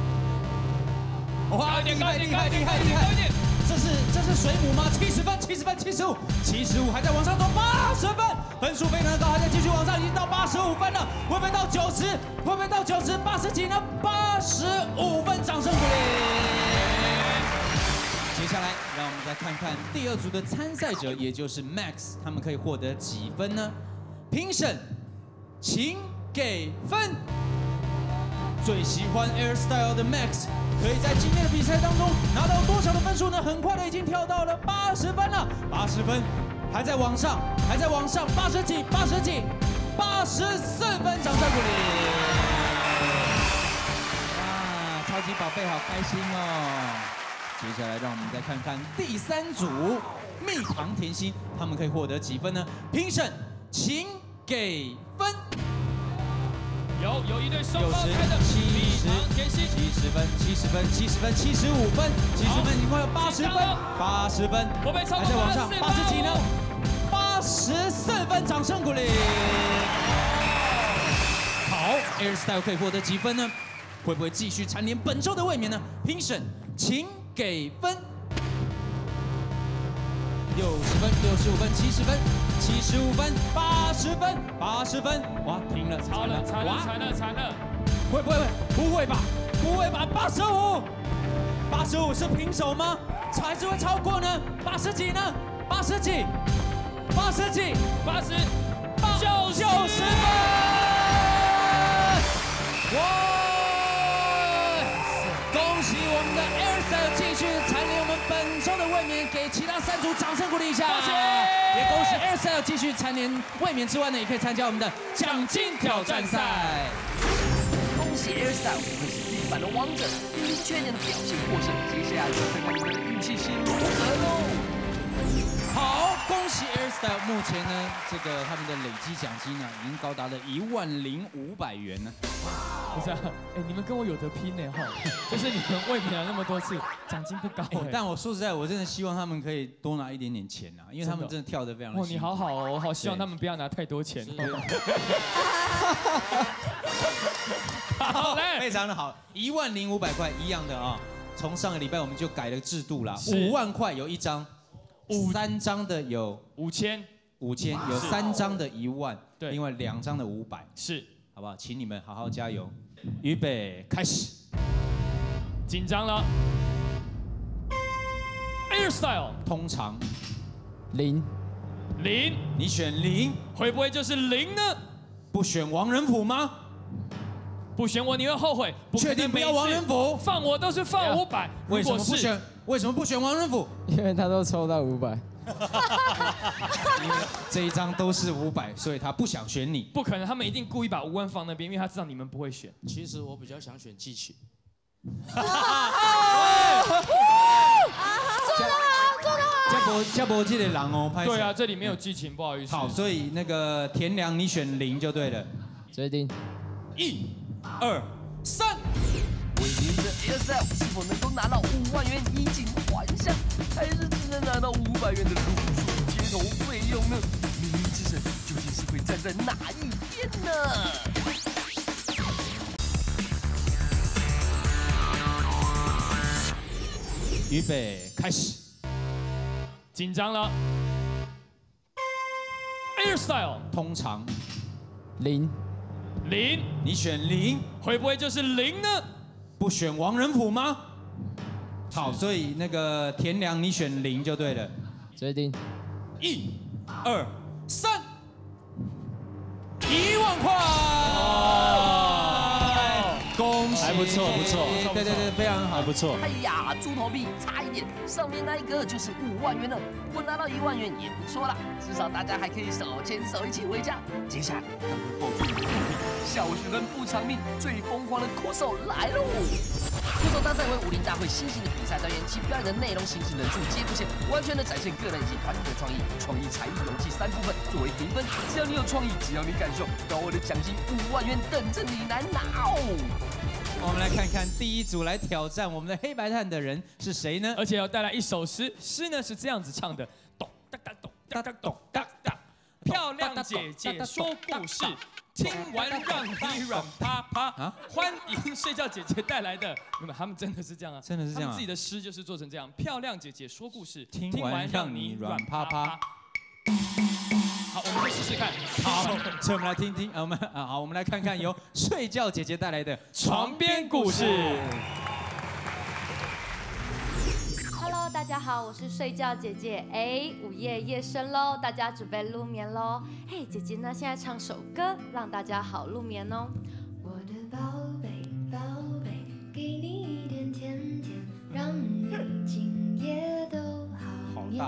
[SPEAKER 1] 哇，厉害厉害厉害厉害！这是这是水母吗？七十分，七十分，七十五，七十五还在往上走，八十分，分数非常的高，还在继续往上，已经到八十五分了，会不会到九十？会不会到九十？八十几呢？八十五分，掌声鼓励。接下来，让我们再看看第二组的参赛者，也就是 Max， 他们可以获得几分呢？评审，请给分。最喜欢 Air Style 的 Max， 可以在今天的比赛当中拿到多少的分分数呢，很快的已经跳到了八十分了，八十分还在往上，还在往上，八十几，八十几，八十四分，掌声鼓励！哇，超级宝贝好开心哦！接下来让我们再看看第三组蜜糖甜心，他们可以获得几分呢？评审，请给分。
[SPEAKER 2] 有有一对双
[SPEAKER 1] 六十、
[SPEAKER 2] 方开的
[SPEAKER 1] 七十、
[SPEAKER 2] 甜心，
[SPEAKER 1] 七十分、七十分、七十分、七十五分、七十分，已经快要八十分，八十分，
[SPEAKER 2] 我们超过
[SPEAKER 1] 还在往上，
[SPEAKER 2] 八十
[SPEAKER 1] 八十几呢？八十四分，掌声鼓励。好 ，Air Style 可以获得几分呢？会不会继续蝉联本周的卫冕呢？评审，请给分。 六十分、六十五分、七十分、七十五分、八十分、八十分，哇，停了，
[SPEAKER 2] 惨了，惨了，惨了，惨了！
[SPEAKER 1] 会不会？不会吧？不会吧？八十五，八十五是平手吗？还是会超过呢？八十几呢？八十几？八十几？
[SPEAKER 2] 八十？
[SPEAKER 1] 九九十分！哇！ 恭喜我们的 Airstyle 继续蝉联我们本周的卫冕，给其他三组掌声鼓励一下。
[SPEAKER 2] 恭喜！
[SPEAKER 1] 也恭喜 Airstyle 继续蝉联卫冕之外呢，也可以参加我们的奖金挑战赛。
[SPEAKER 3] 恭喜 Airstyle 会是地板的王者，因为去年的表现获胜，接下来就看看你们的运气是如何喽。
[SPEAKER 1] 好，恭喜 Airstyle， 目前呢，这个他们的累积奖金呢，已经高达了一万零五百元呢。
[SPEAKER 2] 不是啊，哎，你们跟我有得拼呢哈，就是你们卫冕了那么多次，奖金不高哎。
[SPEAKER 1] 但我说实在，我真的希望他们可以多拿一点点钱啊，因为他们真的跳得非常的。
[SPEAKER 2] 哦，你好好哦，我好希望他们不要拿太多钱。
[SPEAKER 1] 好嘞，非常的好，一万零五百块一样的啊。从上个礼拜我们就改了制度啦，五万块有一张。 三张的有
[SPEAKER 2] 五千，
[SPEAKER 1] 五千有三张的一万，
[SPEAKER 2] 对，
[SPEAKER 1] 另外两张的五百，
[SPEAKER 2] 是，
[SPEAKER 1] 好不好？请你们好好加油，预备开始，
[SPEAKER 2] 紧张了 ，Airstyle
[SPEAKER 1] 通常
[SPEAKER 12] 零
[SPEAKER 2] 零，
[SPEAKER 1] 你选零，
[SPEAKER 2] 会不会就是零呢？
[SPEAKER 1] 不选王仁甫吗？
[SPEAKER 2] 不选我你会后悔，
[SPEAKER 1] 确定不要王仁甫？
[SPEAKER 2] 放我都是放五百，
[SPEAKER 1] 为什么不选？ 为什么不选王仁甫？
[SPEAKER 12] 因为他都抽到五百，
[SPEAKER 1] 因为这一张都是五百，所以他不想选你。
[SPEAKER 2] 不可能，他们一定故意把五万放那边，因为他知道你们不会选。
[SPEAKER 14] 其实我比较想选季曲。
[SPEAKER 10] 做得好，做得好。
[SPEAKER 1] 嘉博嘉博这个人哦，拍。
[SPEAKER 2] 对啊，这里没有激情，不好意思。
[SPEAKER 1] 好，所以那个田良你选零就对了。
[SPEAKER 12] 决定。
[SPEAKER 1] 一、二、三。
[SPEAKER 3] 卫冕的 Airstyle 是否能够拿到五万元衣锦还乡，还是只能拿到五百元的露宿街头费用呢？命运之神究竟是会站在哪一边呢？
[SPEAKER 1] 预备开始，
[SPEAKER 2] 紧张了 ，Airstyle
[SPEAKER 1] 通常
[SPEAKER 12] 零
[SPEAKER 2] 零，
[SPEAKER 1] 你选零，
[SPEAKER 2] 会不会就是零呢？
[SPEAKER 1] 不选王仁甫吗？好，所以那个田良你选零就对了。
[SPEAKER 12] 决定。
[SPEAKER 1] 一、二、三，一万块！恭喜！
[SPEAKER 9] 还不错，不错。
[SPEAKER 1] 对对对，非常好，
[SPEAKER 9] 不错。
[SPEAKER 3] 哎呀，猪头币差一点，上面那一个就是五万元了。不过拿到一万元也不错啦，至少大家还可以手牵手一起回家。接下来，他们会爆出猪头币，小学生不偿命，最疯狂的酷手来喽！酷手大赛为武林大会新型的比赛单元，其表演的内容、形式、人数皆不限，完全的展现个人以及团体的创意、创意、才艺、勇气三部分作为评分。只要你有创意，只要你敢秀，高额的奖金五万元等着你来拿哦！
[SPEAKER 1] 我们来看看第一组来挑战我们的黑白炭的人是谁呢？
[SPEAKER 2] 而且要带来一首诗，诗呢是这样子唱的：咚哒哒咚哒哒咚哒哒，漂亮姐姐说故事，听完让你软趴趴啊！欢迎睡觉姐姐带来的，没有，他们真的是这样啊，
[SPEAKER 1] 真的是这样、啊，
[SPEAKER 2] 自己的诗就是做成这样：漂亮姐姐说故事，
[SPEAKER 1] 听完让你软趴趴。
[SPEAKER 2] 好，我们试试看。
[SPEAKER 1] 好，所以我们来听听，啊，我们啊，好，我们来看看由睡觉姐姐带来的
[SPEAKER 2] 床边故事。
[SPEAKER 15] Hello， 大家好，我是睡觉姐姐。哎，午夜夜深喽，大家准备入眠喽。嘿，姐姐呢，现在唱首歌，让大家好入眠哦。我的宝贝，宝贝，给你一点甜甜，让你今夜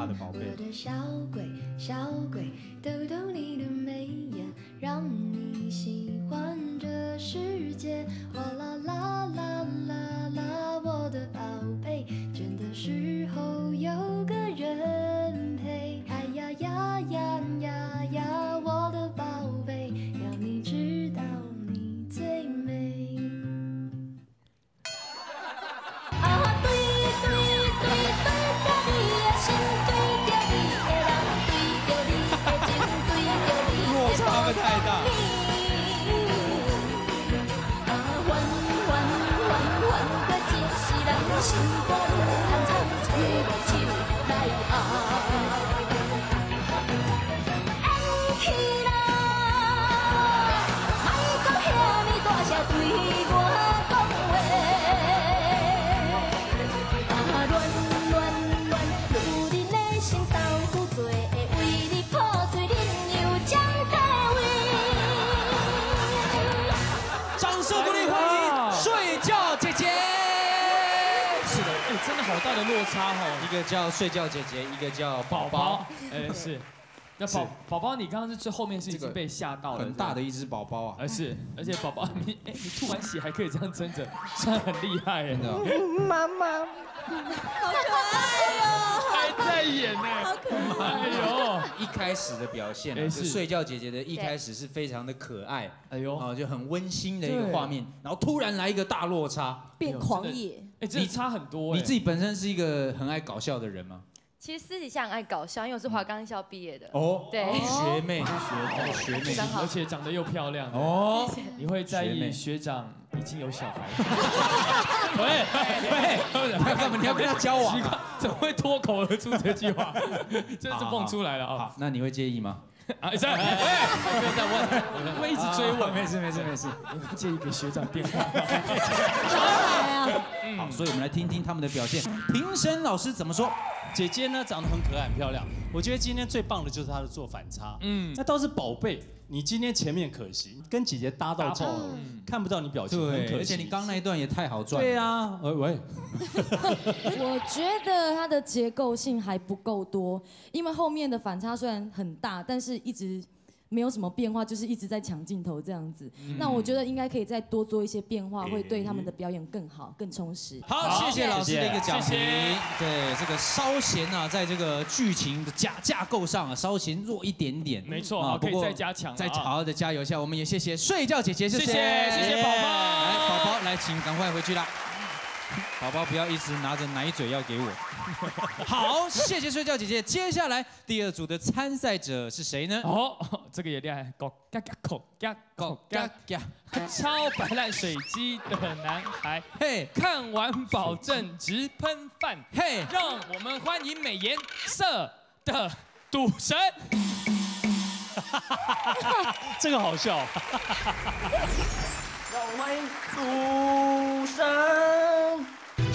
[SPEAKER 1] 他的宝贝。
[SPEAKER 16] 我的小鬼，小鬼，逗逗你的眉眼，让你喜欢这世界。哇啦啦啦啦啦，我的宝贝，倦的时候有个人陪。哎呀呀呀呀呀，我的宝贝，要你知道你最美。啊，对对对对着你的心，对着你的人，对着你的情，对着你的
[SPEAKER 1] 落差会太大。
[SPEAKER 16] 啊，缓缓缓缓过一世人，心肝惨惨找个手来握。演起啦，莫搁遐尼大声对我讲话。啊，乱乱乱，女人的心豆腐做，会为你破碎，恁又将地位。
[SPEAKER 1] 掌声鼓励欢迎睡觉姐姐。
[SPEAKER 2] 是的，哎，真的好大的落差哦。
[SPEAKER 1] 一个叫睡觉姐姐，一个叫宝宝。
[SPEAKER 2] 哎，是。那宝宝宝，你刚刚是最后面是已经被吓到了，
[SPEAKER 1] 很大的一只宝宝啊。
[SPEAKER 2] 而是，而且宝宝你哎，你吐完血还可以这样撑着，算很厉害哎。
[SPEAKER 8] 妈妈，好可爱哟，
[SPEAKER 2] 还在演呢，
[SPEAKER 8] 好可爱。
[SPEAKER 2] 哎呦，
[SPEAKER 1] 一开始的表现啊，是睡觉姐姐的一开始是非常的可爱，哎呦，啊就很温馨的一个画面，然后突然来一个大落差，
[SPEAKER 8] 变狂野，
[SPEAKER 2] 哎，真的差很多。
[SPEAKER 1] 你自己本身是一个很爱搞笑的人吗？
[SPEAKER 15] 其实私底下很爱搞笑，因为我是华冈艺校毕业的。
[SPEAKER 1] 哦，
[SPEAKER 15] 对，
[SPEAKER 1] 学妹，学妹，学妹，
[SPEAKER 2] 而且长得又漂亮。
[SPEAKER 1] 哦，
[SPEAKER 2] 你会在意学长已经有小孩？
[SPEAKER 1] 喂喂，你要干嘛？你要跟他交往？
[SPEAKER 2] 怎么会脱口而出这句话？这就蹦出来了啊！
[SPEAKER 1] 好，那你会介意吗？
[SPEAKER 2] 啊，这样，哎，不要再问，会一直追问。
[SPEAKER 1] 没事没事没事，
[SPEAKER 2] 你会介意给学长电话？
[SPEAKER 1] 好，所以我们来听听他们的表现。评审老师怎么说？
[SPEAKER 9] 姐姐呢长得很可爱很漂亮，我觉得今天最棒的就是她的做反差。嗯，那倒是宝贝，你今天前面可惜跟姐姐搭到劲，看不到你表情，很可惜。
[SPEAKER 1] 而且你刚那一段也太好赚。
[SPEAKER 9] 对啊，喂喂。
[SPEAKER 8] 我觉得它的结构性还不够多，因为后面的反差虽然很大，但是一直没有什么变化，就是一直在抢镜头这样子。嗯、那我觉得应该可以再多做一些变化，会对他们的表演更好、更充实。
[SPEAKER 1] 好，谢谢老师的一个讲评。对，这个稍嫌啊，在这个剧情的架架构上啊，稍嫌弱一点点。
[SPEAKER 2] 没错啊，可以再加强，
[SPEAKER 1] 再好好的加油一下。我们也谢谢睡觉姐姐，谢谢，谢
[SPEAKER 2] 谢宝宝。
[SPEAKER 1] 来，宝宝，来，请赶快回去啦。宝宝不要一直拿着奶嘴要给我。好，谢谢睡觉姐姐。接下来第二组的参赛者是谁呢？
[SPEAKER 2] 哦，这个也厉害，狗嘎嘎口嘎口嘎嘎，超白烂水机的男孩，嘿，看完保证直喷饭，嘿，让我们欢迎美颜色的赌神。
[SPEAKER 9] 这个好笑。
[SPEAKER 17] 让我们欢迎赌神。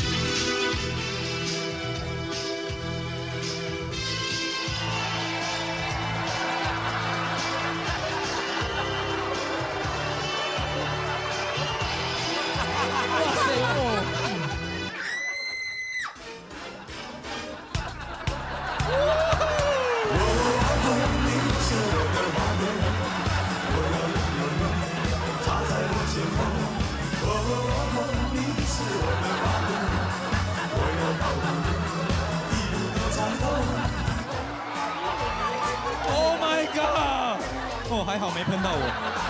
[SPEAKER 1] 哦，还好没喷到我。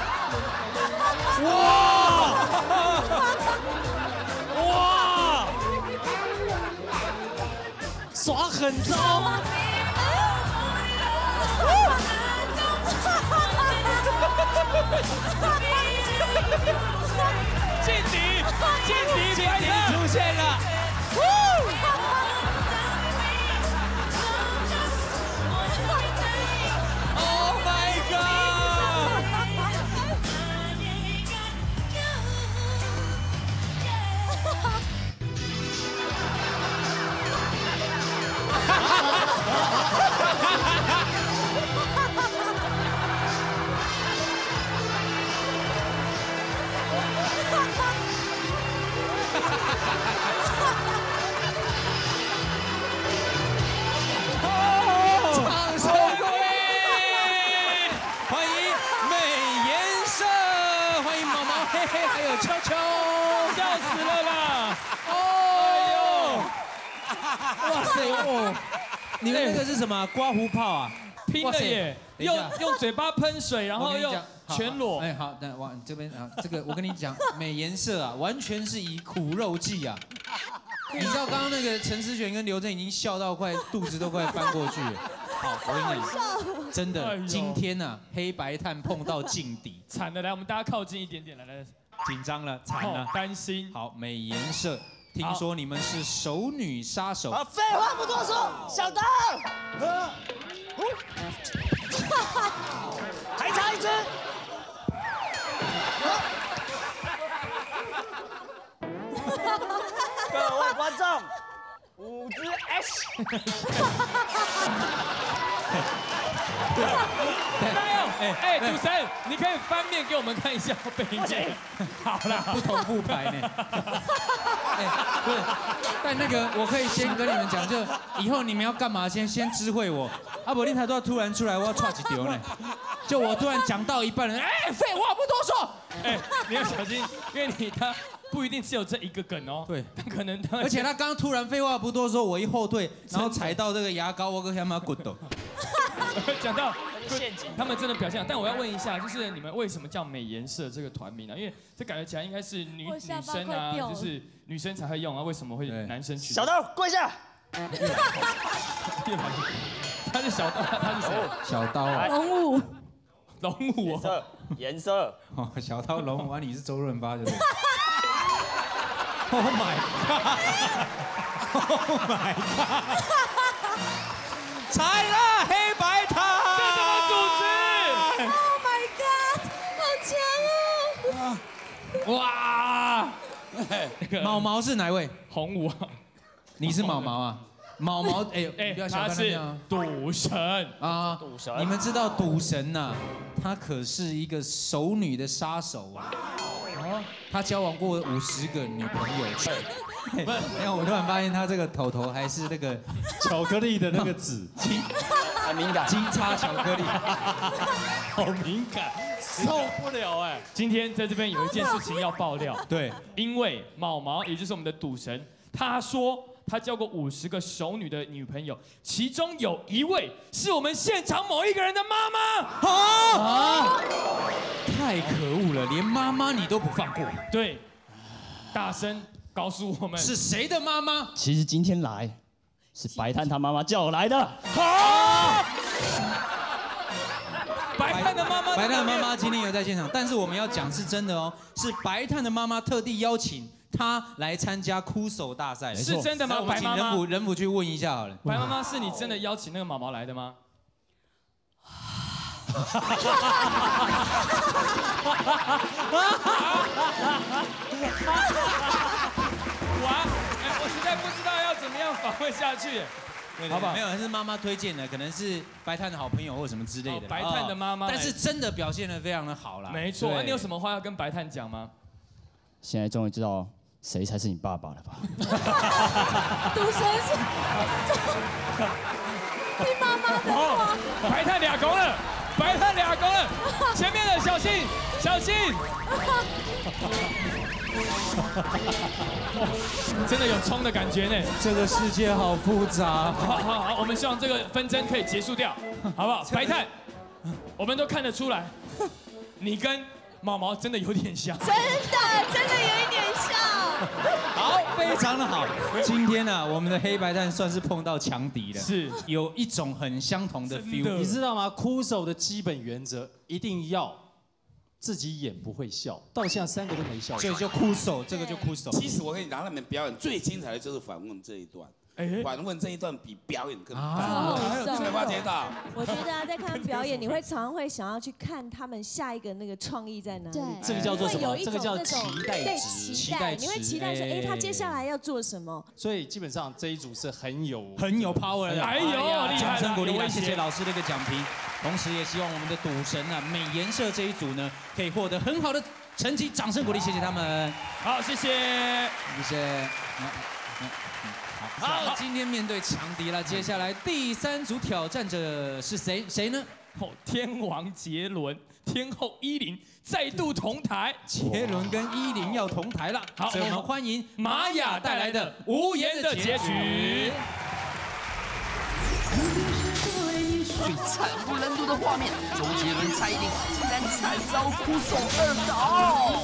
[SPEAKER 9] 哇！哇！耍狠招！
[SPEAKER 2] 劲敌，劲敌，
[SPEAKER 1] 劲敌出现了。Oh! 哇塞哦！你们那个是什么？刮胡泡啊？
[SPEAKER 2] 拼的耶！用用嘴巴喷水，然后用全裸。
[SPEAKER 1] 哎，好，那往这边啊，这个我跟你讲，美颜色啊，完全是以苦肉计啊。你知道刚刚那个陈思璇跟刘震已经笑到快肚子都快翻过去了。好，我跟你讲，真的，今天啊，黑白炭碰到劲敌，
[SPEAKER 2] 惨了！来，我们大家靠近一点点，来来。
[SPEAKER 1] 紧张了，惨了，
[SPEAKER 2] 担心。
[SPEAKER 1] 好，美颜社，听说你们是熟女杀手。
[SPEAKER 17] 啊，废话不多说，小刀。还差一只。各位观众，五只 H。
[SPEAKER 2] 没有，哎哎，赌神，你可以翻面给我们看一下背面。好啦，
[SPEAKER 1] 不同副牌呢。哎，不是，但那个我可以先跟你们讲，就以后你们要干嘛，先先知会我。啊，不，你台都要突然出来，我要踹几丢呢。就我突然讲到一半了，哎，废话不多说。
[SPEAKER 2] 哎，你要小心，因为你他不一定只有这一个梗哦。
[SPEAKER 1] 对，
[SPEAKER 2] 可能他。
[SPEAKER 1] 而且他刚刚突然废话不多说，我一后退，然后踩到这个牙膏，我跟他妈滚斗。
[SPEAKER 2] 讲到陷阱，他们真的表现好。但我要问一下，就是你们为什么叫美颜社这个团名呢？因为这感觉起来应该是女女生啊，就是女生才会用啊，为什么会男生取？
[SPEAKER 17] 小刀跪下。
[SPEAKER 2] 他是小刀，他是谁？
[SPEAKER 1] 小刀啊。
[SPEAKER 8] 龙武。
[SPEAKER 2] 龙武
[SPEAKER 17] 哦。颜色。颜色。
[SPEAKER 1] 哦，小刀龙武啊，你是周润发对不对 ？Oh my god！Oh my god！ 踩了黑白炭，
[SPEAKER 2] 这怎么组织
[SPEAKER 8] ？Oh my god， 好
[SPEAKER 1] 强哦！哇，毛毛是哪位？
[SPEAKER 2] 红武啊，
[SPEAKER 1] 你是毛毛啊？毛毛，哎哎，不要小看
[SPEAKER 2] 他是赌神
[SPEAKER 1] 啊！
[SPEAKER 17] 赌神，
[SPEAKER 1] 你们知道赌神呐？他可是一个熟女的杀手啊！哦，他交往过五十个女朋友。不是，没有，我突然发现他这个头头还是那个
[SPEAKER 9] 巧克力的那个籽，
[SPEAKER 1] 金
[SPEAKER 17] 很敏感，
[SPEAKER 1] 金叉巧克力，
[SPEAKER 9] 好敏感，受不了哎！
[SPEAKER 2] 今天在这边有一件事情要爆料，
[SPEAKER 1] 对，
[SPEAKER 2] 因为毛毛，也就是我们的赌神，他说他交过五十个熟女的女朋友，其中有一位是我们现场某一个人的妈妈。
[SPEAKER 1] 啊！太可恶了，连妈妈你都不放过。
[SPEAKER 2] 对，大声。告诉我们
[SPEAKER 1] 是谁的妈妈？
[SPEAKER 17] 其实今天来是白炭他妈妈叫我来的。
[SPEAKER 2] 好，白炭的妈妈，
[SPEAKER 1] 白炭的妈妈今天有在现场，但是我们要讲是真的哦，是白炭的妈妈特地邀请她来参加哭手大赛，
[SPEAKER 2] 是真的吗？白妈妈，
[SPEAKER 1] 人府人府去问一下好了。
[SPEAKER 2] 白妈妈，是你真的邀请那个毛毛来的吗？哇！哎，我实在不知道要怎么样访问下去，好不好？
[SPEAKER 1] 没有，是妈妈推荐的，可能是白炭的好朋友或什么之类的。
[SPEAKER 2] 白炭的妈妈，
[SPEAKER 1] 但是真的表现得非常的好啦。
[SPEAKER 2] 没错，你有什么话要跟白炭讲吗？
[SPEAKER 17] 现在终于知道谁才是你爸爸了吧？
[SPEAKER 8] 赌神是听妈妈的话。
[SPEAKER 2] 白炭俩公了，白炭俩公了，前面的小心小心。真的有冲的感觉呢。
[SPEAKER 1] 这个世界好复杂。
[SPEAKER 2] 好好好，我们希望这个纷争可以结束掉，好不好？白炭，我们都看得出来，你跟毛毛真的有点像。
[SPEAKER 8] 真的，真的有一点像。
[SPEAKER 1] 好，非常的好。今天呢、啊，我们的黑白炭算是碰到强敌了，
[SPEAKER 2] 是
[SPEAKER 1] 有一种很相同的 feel。
[SPEAKER 9] 你知道吗？哭手的基本原则一定要自己演不会笑，到现在三个都没笑，
[SPEAKER 1] 所以就哭手，这个就哭手。
[SPEAKER 7] 其实我跟你讲，他们表演最精彩的就是反问这一段。反问这一段比表演更好，有没发觉到？
[SPEAKER 8] 我觉得啊，在看表演，你会常常会想要去看他们下一个那个创意在哪里。
[SPEAKER 9] 这个叫做什么？
[SPEAKER 8] 这个
[SPEAKER 9] 叫期待值。
[SPEAKER 8] 期待，你会期待说，哎，他接下来要做什么？
[SPEAKER 9] 所以基本上这一组是很有
[SPEAKER 1] 很有 power 的。
[SPEAKER 2] 哎呦，厉害！
[SPEAKER 1] 掌声鼓励啊！谢谢老师这个奖评，同时也希望我们的赌神啊，美颜社这一组呢，可以获得很好的成绩，掌声鼓励，谢谢他们。
[SPEAKER 2] 好，谢谢，
[SPEAKER 1] 谢谢。好，今天面对强敌了，接下来第三组挑战者是谁？谁呢？
[SPEAKER 2] 哦，天王杰伦、天后依林再度同台，
[SPEAKER 1] 杰伦跟依林要同台了。
[SPEAKER 2] 好，
[SPEAKER 1] 所以我们欢迎
[SPEAKER 2] 玛雅带来的《无言的结局》。
[SPEAKER 3] 最惨不忍睹的画面，周杰伦、蔡依林竟然惨遭哭手二倒。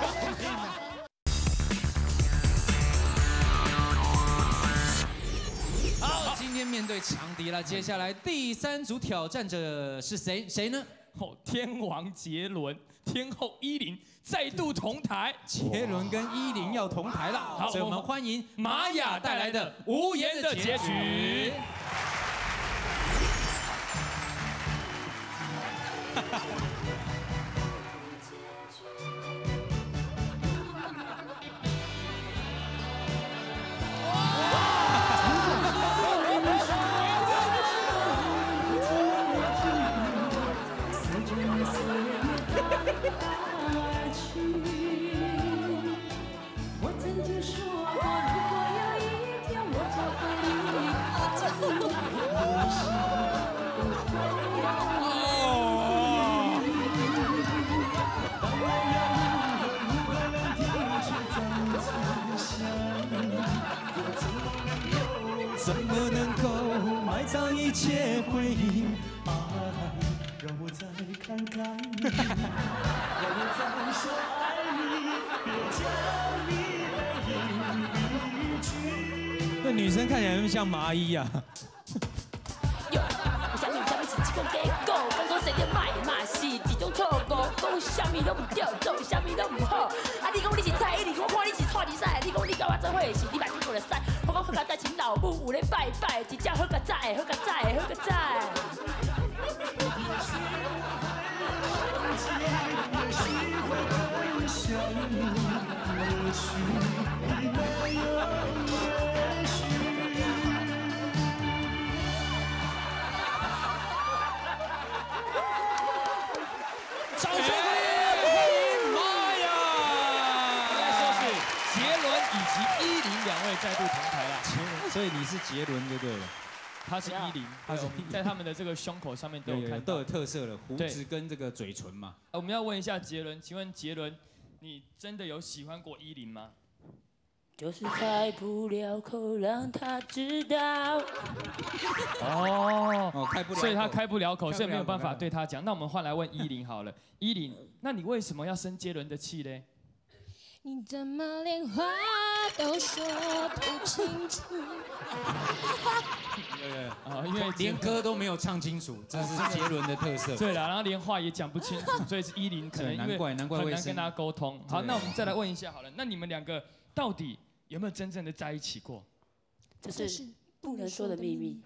[SPEAKER 1] 好，今天面对强敌了，接下来第三组挑战者是谁？谁呢？
[SPEAKER 2] 哦，天王杰伦，天后依林再度同台。
[SPEAKER 1] 杰伦跟依林要同台了，好，所以我们欢迎玛雅带来的《无言的结局》。
[SPEAKER 18] 怎么能够埋葬一切回忆？爱，让我再看看你，让我再说爱你，别将你背影离去。
[SPEAKER 1] 这女生看起来像麻衣啊。
[SPEAKER 19] 啥物啥物是一个假果，讲讲生了歹嘛是一种错误，讲啥物拢唔对，做啥物拢唔好。啊，你讲你是蔡依林，我看你是蔡依赛，你讲你甲我做伙是你万年过了山。我讲好甲在请老母有咧拜拜，一只好甲在，好甲在，好甲在。
[SPEAKER 1] 掌声欢迎玛雅！
[SPEAKER 2] 应该说是杰伦以及依林两位再度同台了。
[SPEAKER 1] 所以你是杰伦就对了，
[SPEAKER 2] 他是依林，
[SPEAKER 1] 他是
[SPEAKER 2] 在他们的这个胸口上面都有看到，
[SPEAKER 1] 都有特色了，胡子跟这个嘴唇嘛。
[SPEAKER 2] 我们要问一下杰伦，请问杰伦，你真的有喜欢过依林吗？
[SPEAKER 19] 就是开不了口让他知道。
[SPEAKER 2] 哦
[SPEAKER 1] 哦，开不了口，
[SPEAKER 2] 所以他开不了口，所以没有办法对他讲。那我们换来问依林好了，依林，那你为什么要生杰伦的气嘞？
[SPEAKER 16] 你怎么连话都说不清楚？
[SPEAKER 2] 啊，因为
[SPEAKER 1] 连歌都没有唱清楚，这是杰伦的特色。
[SPEAKER 2] 对了，然后连话也讲不清楚，所以是依林可能因为
[SPEAKER 1] 难怪难怪
[SPEAKER 2] 很难跟他沟通。好，那我们再来问一下好了，那你们两个到底有没有真正的在一起过？
[SPEAKER 19] 这是不能说的秘密。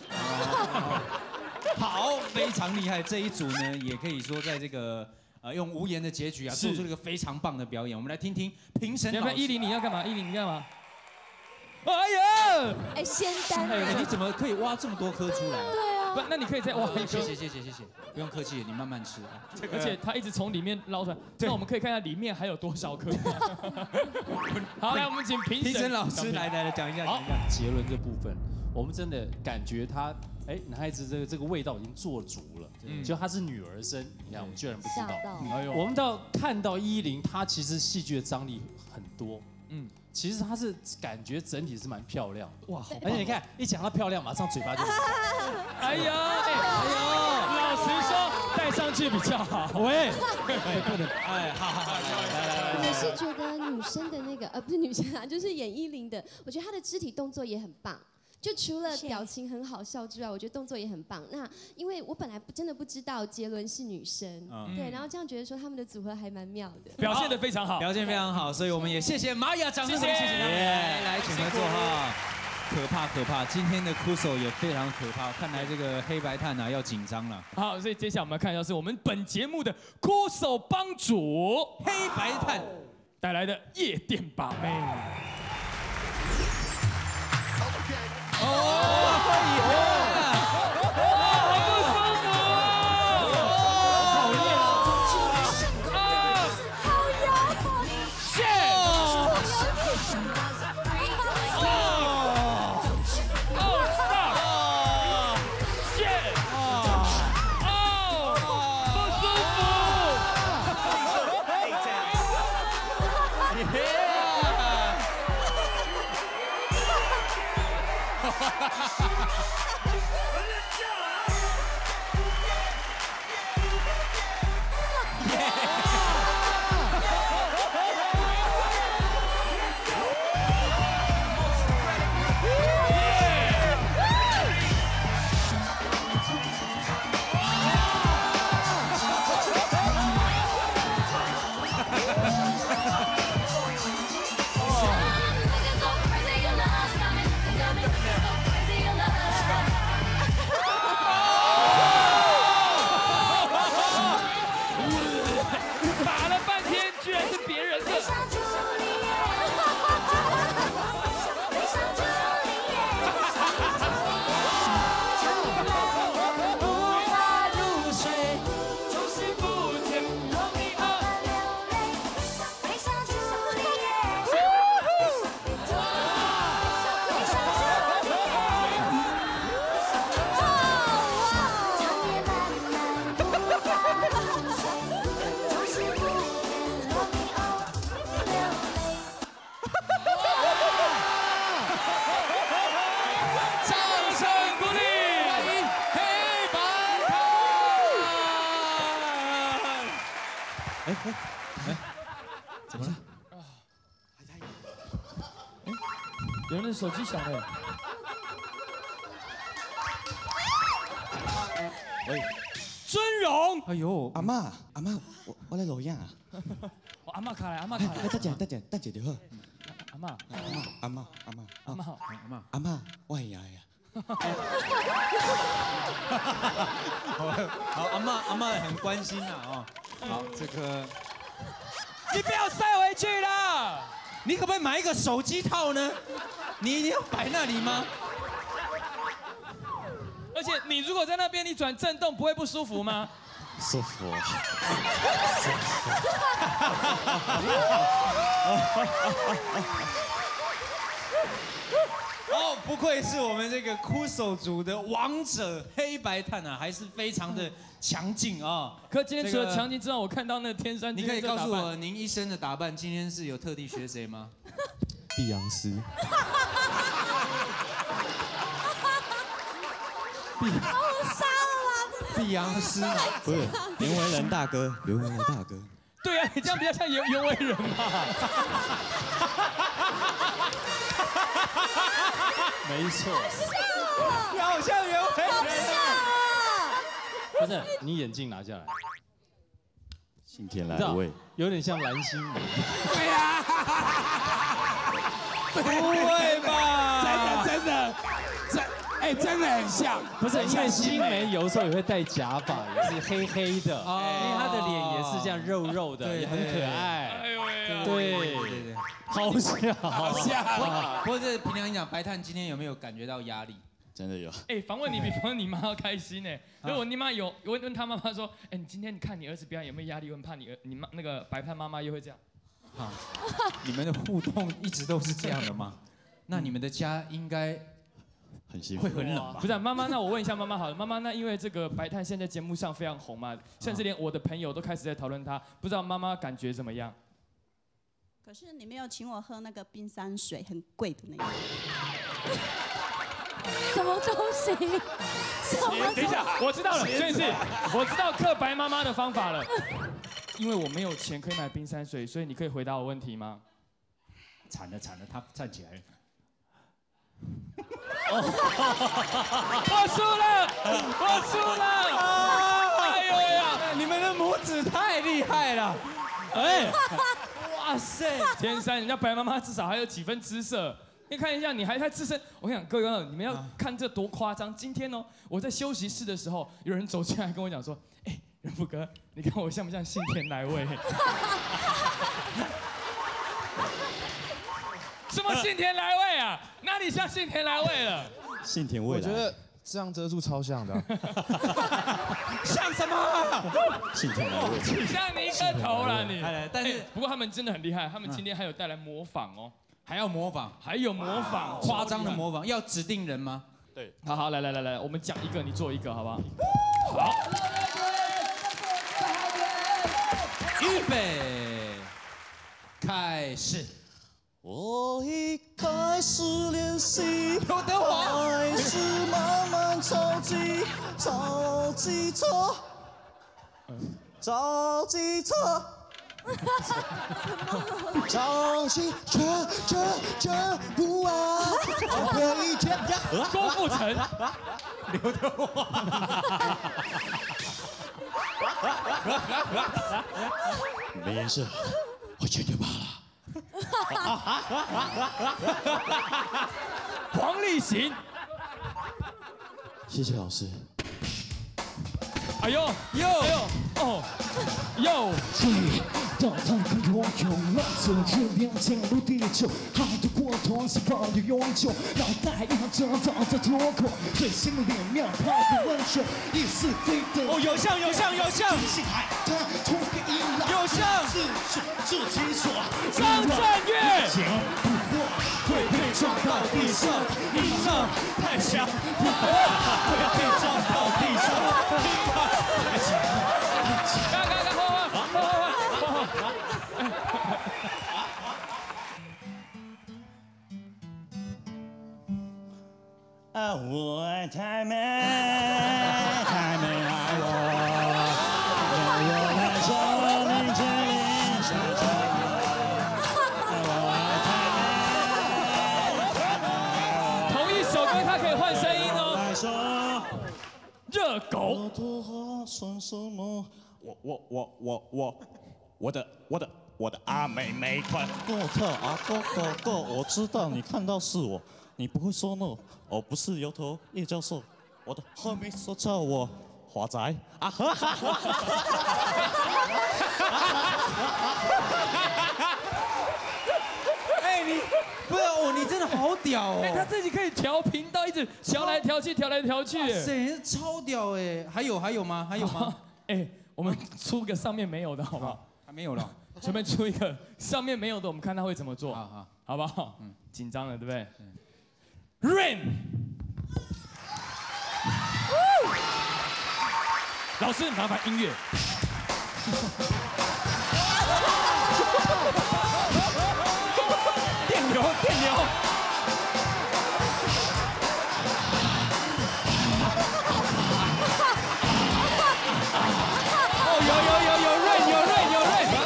[SPEAKER 1] 好，非常厉害，这一组呢也可以说在这个。呃，用无言的结局啊，做出了一个非常棒的表演。我们来听听评审老师。
[SPEAKER 2] 依林，你要干嘛？依林，你干嘛？哎呀！
[SPEAKER 8] 哎，仙丹。
[SPEAKER 1] 哎，你怎么可以挖这么多颗出来？
[SPEAKER 8] 对啊。
[SPEAKER 2] 不，那你可以再挖一颗。
[SPEAKER 1] 谢谢谢谢谢谢，不用客气，你慢慢吃。
[SPEAKER 2] 而且他一直从里面捞出来，那我们可以看一下里面还有多少颗。好，来我们请评审
[SPEAKER 1] 老师来来来讲一下。
[SPEAKER 9] 好，结论这部分，我们真的感觉他。哎，男孩子这个这个味道已经做足了，嗯，就她是女儿身，你看我们居然不知道，哎呦，我们到看到依林，她其实戏剧的张力很多，嗯，其实她是感觉整体是蛮漂亮的，哇，而且你看一讲她漂亮，马上嘴巴就，
[SPEAKER 2] 哎呀，哎呦，老实说戴上去比较好，喂，不能，
[SPEAKER 1] 哎，好好好，来来来，
[SPEAKER 10] 我是觉得女生的那个呃不是女生啊，就是演依林的，我觉得她的肢体动作也很棒。就除了表情很好笑之外，我觉得动作也很棒。那因为我本来真的不知道杰伦是女生，嗯、对，然后这样觉得说他们的组合还蛮妙的，
[SPEAKER 2] 表现得非常好，
[SPEAKER 1] 表现非常好，所以我们也谢谢玛雅，掌声谢谢谢谢他们，来来请他坐哈。可怕可怕，今天的哭手也非常可怕，看来这个黑白炭啊要紧张了。
[SPEAKER 2] 好，所以接下来我们来看一下是我们本节目的哭手帮主
[SPEAKER 1] 黑白炭
[SPEAKER 2] 带来的夜店把妹。哦，可以啊！好不舒服哦！讨厌啊！好痒！谢！哦！哦！哦！谢！哦！不舒服！哈哈哈！ 的手机响了。
[SPEAKER 13] 喂，
[SPEAKER 2] 尊荣。
[SPEAKER 13] 哎呦，阿嬷阿嬷，我我来录影啊。
[SPEAKER 2] 我阿嬷卡来，阿嬷卡来。
[SPEAKER 13] 等一下等一下等一下就好。
[SPEAKER 2] 阿嬷，
[SPEAKER 13] 阿嬷阿嬷
[SPEAKER 2] 阿嬷好，
[SPEAKER 1] 阿嬷
[SPEAKER 13] 阿嬷，我会呀呀。
[SPEAKER 1] 好，阿嬷阿嬷很关心呐哦。好，这个
[SPEAKER 2] 你不要塞回去了。
[SPEAKER 1] 你可不可以买一个手机套呢？你一定要摆那里吗？
[SPEAKER 2] 而且你如果在那边，你转震动不会不舒服吗？
[SPEAKER 13] 舒服。
[SPEAKER 1] 哦，不愧是我们这个酷手组的王者黑白炭啊，还是非常的强劲啊。
[SPEAKER 2] 可今天除了强劲之外，我看到那天山，
[SPEAKER 1] 你可以告诉我您一身的打扮，今天是有特地学谁吗？
[SPEAKER 13] 碧昂斯。
[SPEAKER 8] 好伤啊！
[SPEAKER 1] 碧昂斯吗？
[SPEAKER 13] 不是，袁惟仁大哥，袁惟仁大哥。
[SPEAKER 2] 对啊，你这样比较像袁袁惟仁吧？
[SPEAKER 9] 没错。
[SPEAKER 1] 你好像袁惟仁啊！
[SPEAKER 9] 不是，你眼镜拿下来。
[SPEAKER 13] 信天来位，
[SPEAKER 9] 有点像蓝心湄。
[SPEAKER 1] 对呀。不会吧？
[SPEAKER 14] 真的真的真。哎，真的很像，
[SPEAKER 9] 不是因为新梅有时候也会戴假发，也是黑黑的，因为她的脸也是这样肉肉的，也很可爱。
[SPEAKER 2] 哎呦喂！
[SPEAKER 1] 对对对，
[SPEAKER 9] 好像
[SPEAKER 14] 好像。
[SPEAKER 1] 不过这平常你讲，白炭今天有没有感觉到压力？
[SPEAKER 13] 真的有。
[SPEAKER 2] 哎，访问你比访问你妈要开心呢。如果你妈有问问她妈妈说，哎，你今天你看你儿子表演有没有压力？我很怕你儿你妈那个白炭妈妈又会这样。
[SPEAKER 1] 啊，你们的互动一直都是这样的吗？那你们的家应该。
[SPEAKER 13] 很辛苦，
[SPEAKER 1] 会很冷吧？
[SPEAKER 2] 不是妈妈，那我问一下妈妈好了，妈妈，那因为这个白炭现在节目上非常红嘛，甚至连我的朋友都开始在讨论他，不知道妈妈感觉怎么样？
[SPEAKER 20] 可是你没有请我喝那个冰山水，很贵的那个。
[SPEAKER 8] 什么东西？什么？
[SPEAKER 2] 等一下，我知道了，所以是我知道克白妈妈的方法了。因为我没有钱可以买冰山水，所以你可以回答我问题吗？
[SPEAKER 1] 惨了惨了，他站起来了。
[SPEAKER 2] 我输了，我输了！哎呦呀，
[SPEAKER 1] 你们的母子太厉害了！哎，哇塞！
[SPEAKER 2] 天山，人家白妈妈至少还有几分姿色。你看一下，你还还自身。我跟你讲，各位观众，你们要看这多夸张！今天哦，我在休息室的时候，有人走进来跟我讲说：“哎，仁富哥，你看我像不像信田来未？”什么信田来未啊？哪里像信田来未了？
[SPEAKER 13] 信田未来。
[SPEAKER 21] 我觉得这样遮住超像的。
[SPEAKER 1] 像什么？
[SPEAKER 13] 信田来未。
[SPEAKER 2] 像你一颗头啦你。
[SPEAKER 1] 但是
[SPEAKER 2] 不过他们真的很厉害，他们今天还有带来模仿哦，
[SPEAKER 1] 还要模仿，
[SPEAKER 2] 还有模仿，
[SPEAKER 1] 夸张的模仿，要指定人吗？
[SPEAKER 13] 对。
[SPEAKER 2] 好好，来来来来，我们讲一个，你做一个，好不好？好。
[SPEAKER 1] 预备，开始。
[SPEAKER 18] 我一开始练习，
[SPEAKER 1] 刘德华，
[SPEAKER 18] 开始慢慢着急，着急车，着急车，着急车车车不啊，可以这样。
[SPEAKER 2] 郭富城，
[SPEAKER 1] 刘德华，
[SPEAKER 13] 没颜色，我绝对怕了。
[SPEAKER 2] 黄立行，
[SPEAKER 13] 谢谢老师。
[SPEAKER 2] 哎呦呦哎呦哦呦！
[SPEAKER 18] 大太空游泳，让这热量降入地球，海的过头是保留永久，脑袋要找到这脱口，最新的脸面泡个温泉，意识对的。
[SPEAKER 1] 哦，有像有像有像，
[SPEAKER 18] 星海滩突变依赖，
[SPEAKER 1] 有像
[SPEAKER 18] 自说自己说，
[SPEAKER 2] 张震岳，
[SPEAKER 18] 强不破会被撞到地上，硬仗太强不破会被撞到地上，硬仗太强太强。
[SPEAKER 2] 刚刚刚好好好好好。
[SPEAKER 18] 啊，我爱太美，太美爱我，让我来说你这脸上。我爱太美，太
[SPEAKER 2] 热狗。
[SPEAKER 5] 我我我我我我的我的我的阿妹妹款。我特啊哥哥哥，我知道你看到是我，你不会说 no， 哦不是油头叶教授，我的后面说叫我华仔啊哈哈哈哈
[SPEAKER 1] 哎你不是哦，你真的好屌哦！
[SPEAKER 2] 哎，他自己可以调频道，一直调来调去，调来调去。
[SPEAKER 1] 哇塞，超屌哎！还有还有吗？还有吗？
[SPEAKER 2] 哎，我们出个上面没有的好不好？
[SPEAKER 1] 还没有了，
[SPEAKER 2] 随便出一个上面没有的，我们看他会怎么做。
[SPEAKER 1] 好好，
[SPEAKER 2] 好不好？嗯，紧张了，对不对 ？Rain， 老师麻烦音乐。电流，电流。哦，有有有有 rain 有 rain 有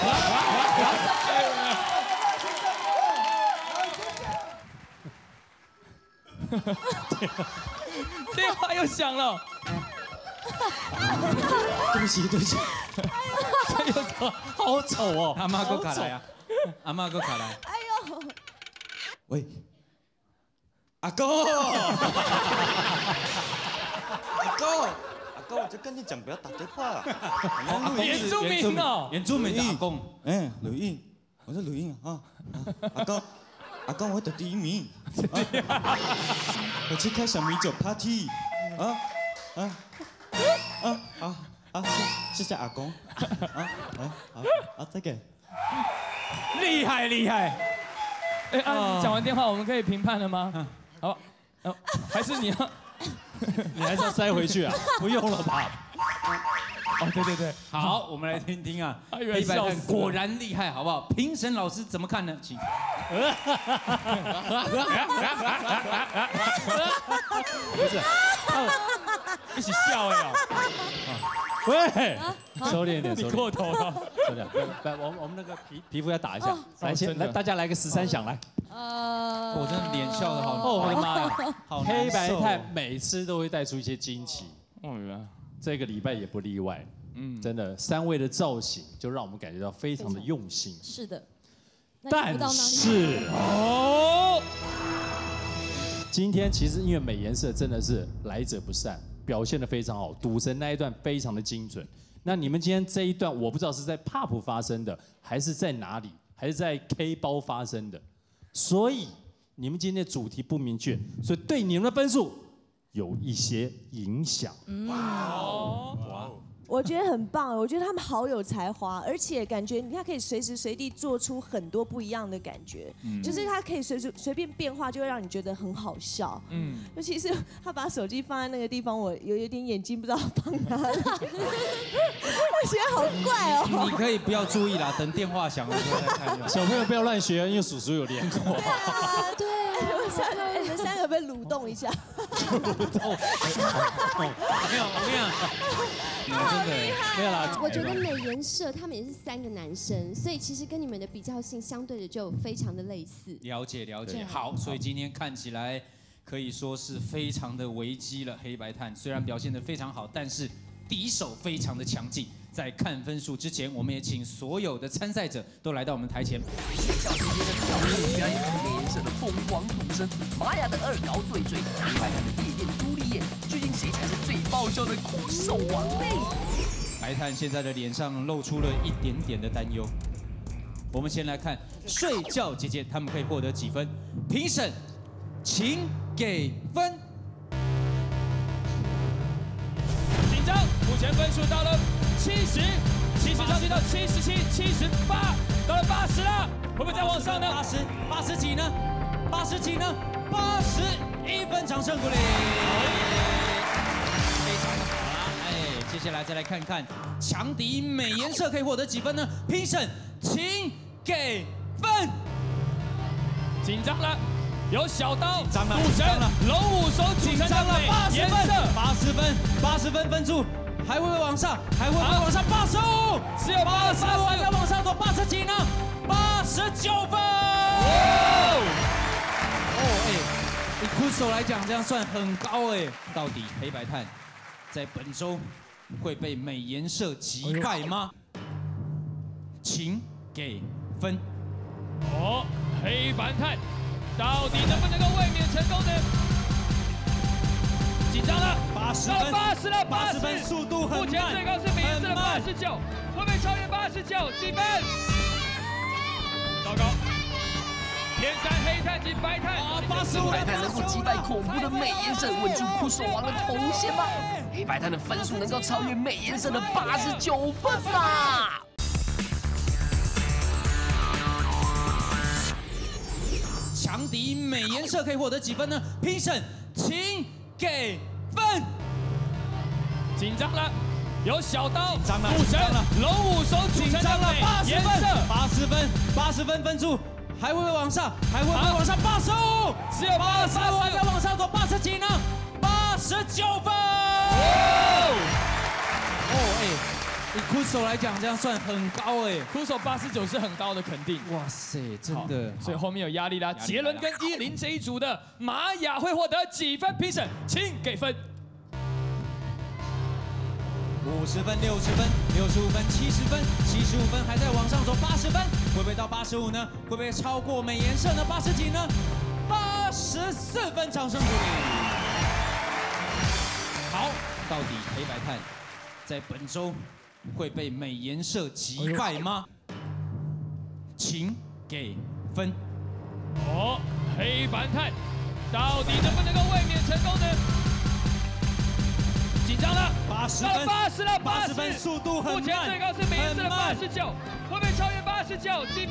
[SPEAKER 2] rain。电话又响了。
[SPEAKER 9] 对不起，对不起。
[SPEAKER 2] 这又怎么？好丑哦！
[SPEAKER 1] 阿妈给我卡来啊！阿妈给我卡来。
[SPEAKER 8] 哎呦！
[SPEAKER 5] 喂，阿公，阿公，阿公，我就跟你讲，不要打电话。
[SPEAKER 2] 原住民哦，
[SPEAKER 1] 原住民的阿公。
[SPEAKER 5] 哎，刘印，我是刘印啊。阿公，阿公，我得第一名。我去开小米酒 party。啊啊啊啊啊！谢谢阿公。啊啊好啊，再见。
[SPEAKER 2] 厉害厉害。哎啊！讲完电话，我们可以评判了吗？好，哦，还是你要，
[SPEAKER 9] 你还是要塞回去啊？不用了吧？
[SPEAKER 2] 哦，对对对，
[SPEAKER 1] 好，我们来听听啊，
[SPEAKER 2] 黑
[SPEAKER 1] 白炭果然厉害，好不好？评审老师怎么看呢？请。
[SPEAKER 9] 不是，
[SPEAKER 2] 一起笑哎呀！
[SPEAKER 9] 喂，收敛一点，
[SPEAKER 2] 你过头了，
[SPEAKER 9] 收敛。来，我们我们那个皮皮肤要打一下，来先来，大家来个十三响来。
[SPEAKER 1] 呃，我真的脸笑得好，
[SPEAKER 9] 哦，我的妈呀！
[SPEAKER 1] 好
[SPEAKER 9] 黑白炭每次都会带出一些惊奇，嗯，这个礼拜也不例外。嗯，真的，三位的造型就让我们感觉到非常的用心。
[SPEAKER 8] 是的，
[SPEAKER 9] 但是哦，今天其实因为美颜色真的是来者不善，表现得非常好，赌神那一段非常的精准。那你们今天这一段，我不知道是在 pub 发生的，还是在哪里，还是在 K 包发生的，所以你们今天的主题不明确，所以对你们的分数有一些影响。
[SPEAKER 8] 哇哦！哇！我觉得很棒，我觉得他们好有才华，而且感觉他可以随时随地做出很多不一样的感觉，嗯、就是他可以随随随便变化，就会让你觉得很好笑。嗯，尤其是他把手机放在那个地方，我有有点眼睛不知道放哪里，我觉得好怪哦。
[SPEAKER 1] 你可以不要注意啦，等电话响了之后再看。
[SPEAKER 9] 小朋友不要乱学，因为叔叔有练过。
[SPEAKER 8] 对啊，对，你们三个，你们三个被蠕动一下。
[SPEAKER 1] 蠕动。没有，没有。
[SPEAKER 8] 真的
[SPEAKER 9] 没有啦。
[SPEAKER 10] 我觉得美颜社他们也是三个男生，所以其实跟你们的比较性相对的就非常的类似。
[SPEAKER 1] 了解了解，好，所以今天看起来可以说是非常的危机了。黑白炭虽然表现得非常好，但是敌手非常的强劲。在看分数之前，我们也请所有的参赛者都来到我们台前。
[SPEAKER 3] 小姐姐的跳舞表演，美颜社的疯狂赌神，玛雅的恶搞嘴嘴，黑白炭的夜店朱丽叶，究竟谁才是最爆笑的酷手王呢？
[SPEAKER 1] 白炭现在的脸上露出了一点点的担忧。我们先来看睡觉姐姐，他们可以获得几分？评审，请给分。
[SPEAKER 2] 紧张，目前分数到了七十，七十上去到七十七、七十八，到了八十了，会不会再往上呢？
[SPEAKER 1] 八十，八十几呢？八十几呢？八十一分，掌声鼓励。非常的好啦，哎，接下来再来看看强敌美颜社可以获得几分呢？评审，请给分。
[SPEAKER 2] 紧张了。有小刀、
[SPEAKER 1] 赌
[SPEAKER 2] 神、龙武手组成的美颜社，
[SPEAKER 1] 八十分，八十分分数还会不会往上？还会不会往上？八十五，
[SPEAKER 2] 只有八十五，
[SPEAKER 1] 还要往上走，八十几呢？八十九分。哦，哎，以酷手来讲，这样算很高哎。到底黑白炭在本周会被美颜社击败吗？请给分。
[SPEAKER 2] 哦，黑白炭到底能不能够卫冕成功呢？紧张了，
[SPEAKER 14] 八十
[SPEAKER 2] 到了八十了，
[SPEAKER 14] 八十分，速度很慢。
[SPEAKER 2] 目前最高是美颜社的八十九，会不会超越八十九？几分？糟糕！天山黑炭及白炭，
[SPEAKER 3] 八十五白炭能够击败恐怖的美颜社，稳住酷手王的头衔吗？黑白炭的分数能够超越美颜社的八十九分吗？
[SPEAKER 1] 强敌美颜社可以获得几分呢？评审请给分。
[SPEAKER 2] 紧张了，有小刀、
[SPEAKER 1] 张了，
[SPEAKER 2] 武神、龙武手组成的美颜社，
[SPEAKER 1] 八十分，八十分分数。还会不会往上？还会不会往上？八十五，
[SPEAKER 2] 只有八十五，
[SPEAKER 1] 还在往上走，八十几呢？八十九分。
[SPEAKER 2] 哦，
[SPEAKER 1] 哎，以酷手来讲，这样算很高哎。
[SPEAKER 2] 酷手八十九是很高的肯定。
[SPEAKER 1] 哇塞，真的。
[SPEAKER 2] 所以后面有压力啦。杰伦跟依林这一组的玛雅会获得几分？评审请给分。
[SPEAKER 1] 五十分、六十分、六十五分、七十分、七十五分，还在往上走，八十分，会不会到八十五呢？会不会超过美颜社呢？八十几呢？八十四分，掌声鼓励。好，到底黑白炭在本周会被美颜社击败吗？请给分。
[SPEAKER 2] 哦，黑白炭到底能不能够卫冕成功呢？紧张了，
[SPEAKER 14] 八十
[SPEAKER 2] 分，八十了，
[SPEAKER 14] 八十分，速度很慢。
[SPEAKER 2] 目前最高是美颜社的八十九，会不会超越八十九？几分？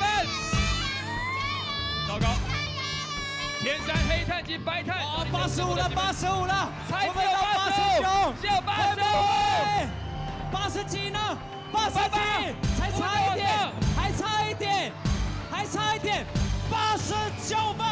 [SPEAKER 2] 糟糕！天山黑炭及白炭，
[SPEAKER 14] 八十五了，八十五了，
[SPEAKER 2] 才只有八十九，只有八十五，
[SPEAKER 14] 八十几呢？八十几，才差一点，还差一点，还差一点，八十九分。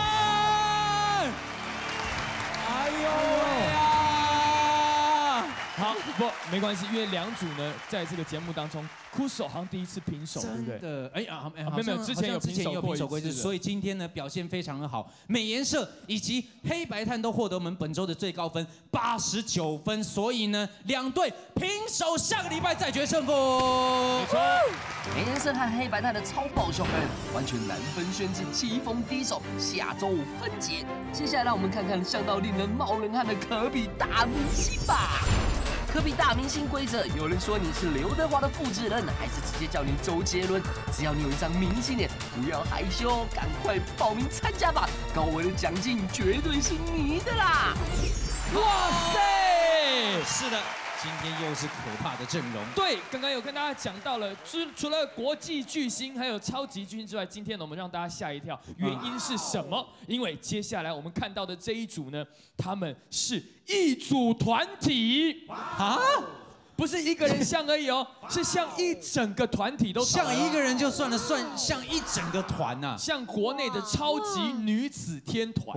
[SPEAKER 14] 哎呦喂呀！
[SPEAKER 2] 好，不，没关系，因为两组呢，在这个节目当中，酷手好像第一次平手，对不对？
[SPEAKER 1] 真的，哎呀，
[SPEAKER 2] 没有没有，之前有
[SPEAKER 1] 之前有平手过一次，所以今天呢表现非常的好，美颜社以及黑白炭都获得我们本周的最高分八十九分，所以呢两队平手，下个礼拜再决胜负。
[SPEAKER 2] 没错，
[SPEAKER 3] 美颜社和黑白炭的超爆凶狠，完全难分轩轾，棋逢敌手，下周五分解。接下来让我们看看像到令人冒冷汗的可比大明星吧。可比大明星规则，有人说你是刘德华的复制人，还是直接叫你周杰伦？只要你有一张明星脸，不要害羞，赶快报名参加吧！高额的奖金绝对是你的啦！
[SPEAKER 1] 哇塞，是的。今天又是可怕的阵容。
[SPEAKER 2] 对，刚刚有跟大家讲到了，除除了国际巨星还有超级巨星之外，今天呢我们让大家吓一跳，原因是什么？因为接下来我们看到的这一组呢，他们是一组团体啊，不是一个人像而已哦，是像一整个团体都
[SPEAKER 1] 像一个人就算了，算像一整个团呐、啊，
[SPEAKER 2] 像国内的超级女子天团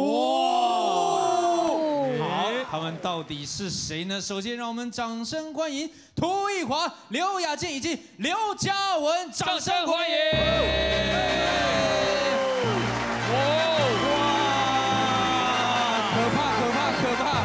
[SPEAKER 1] 哦。好，他们到底是谁呢？首先，让我们掌声欢迎涂奕华、刘雅静以及刘嘉文，掌声欢迎！哇，可怕，可怕，可怕！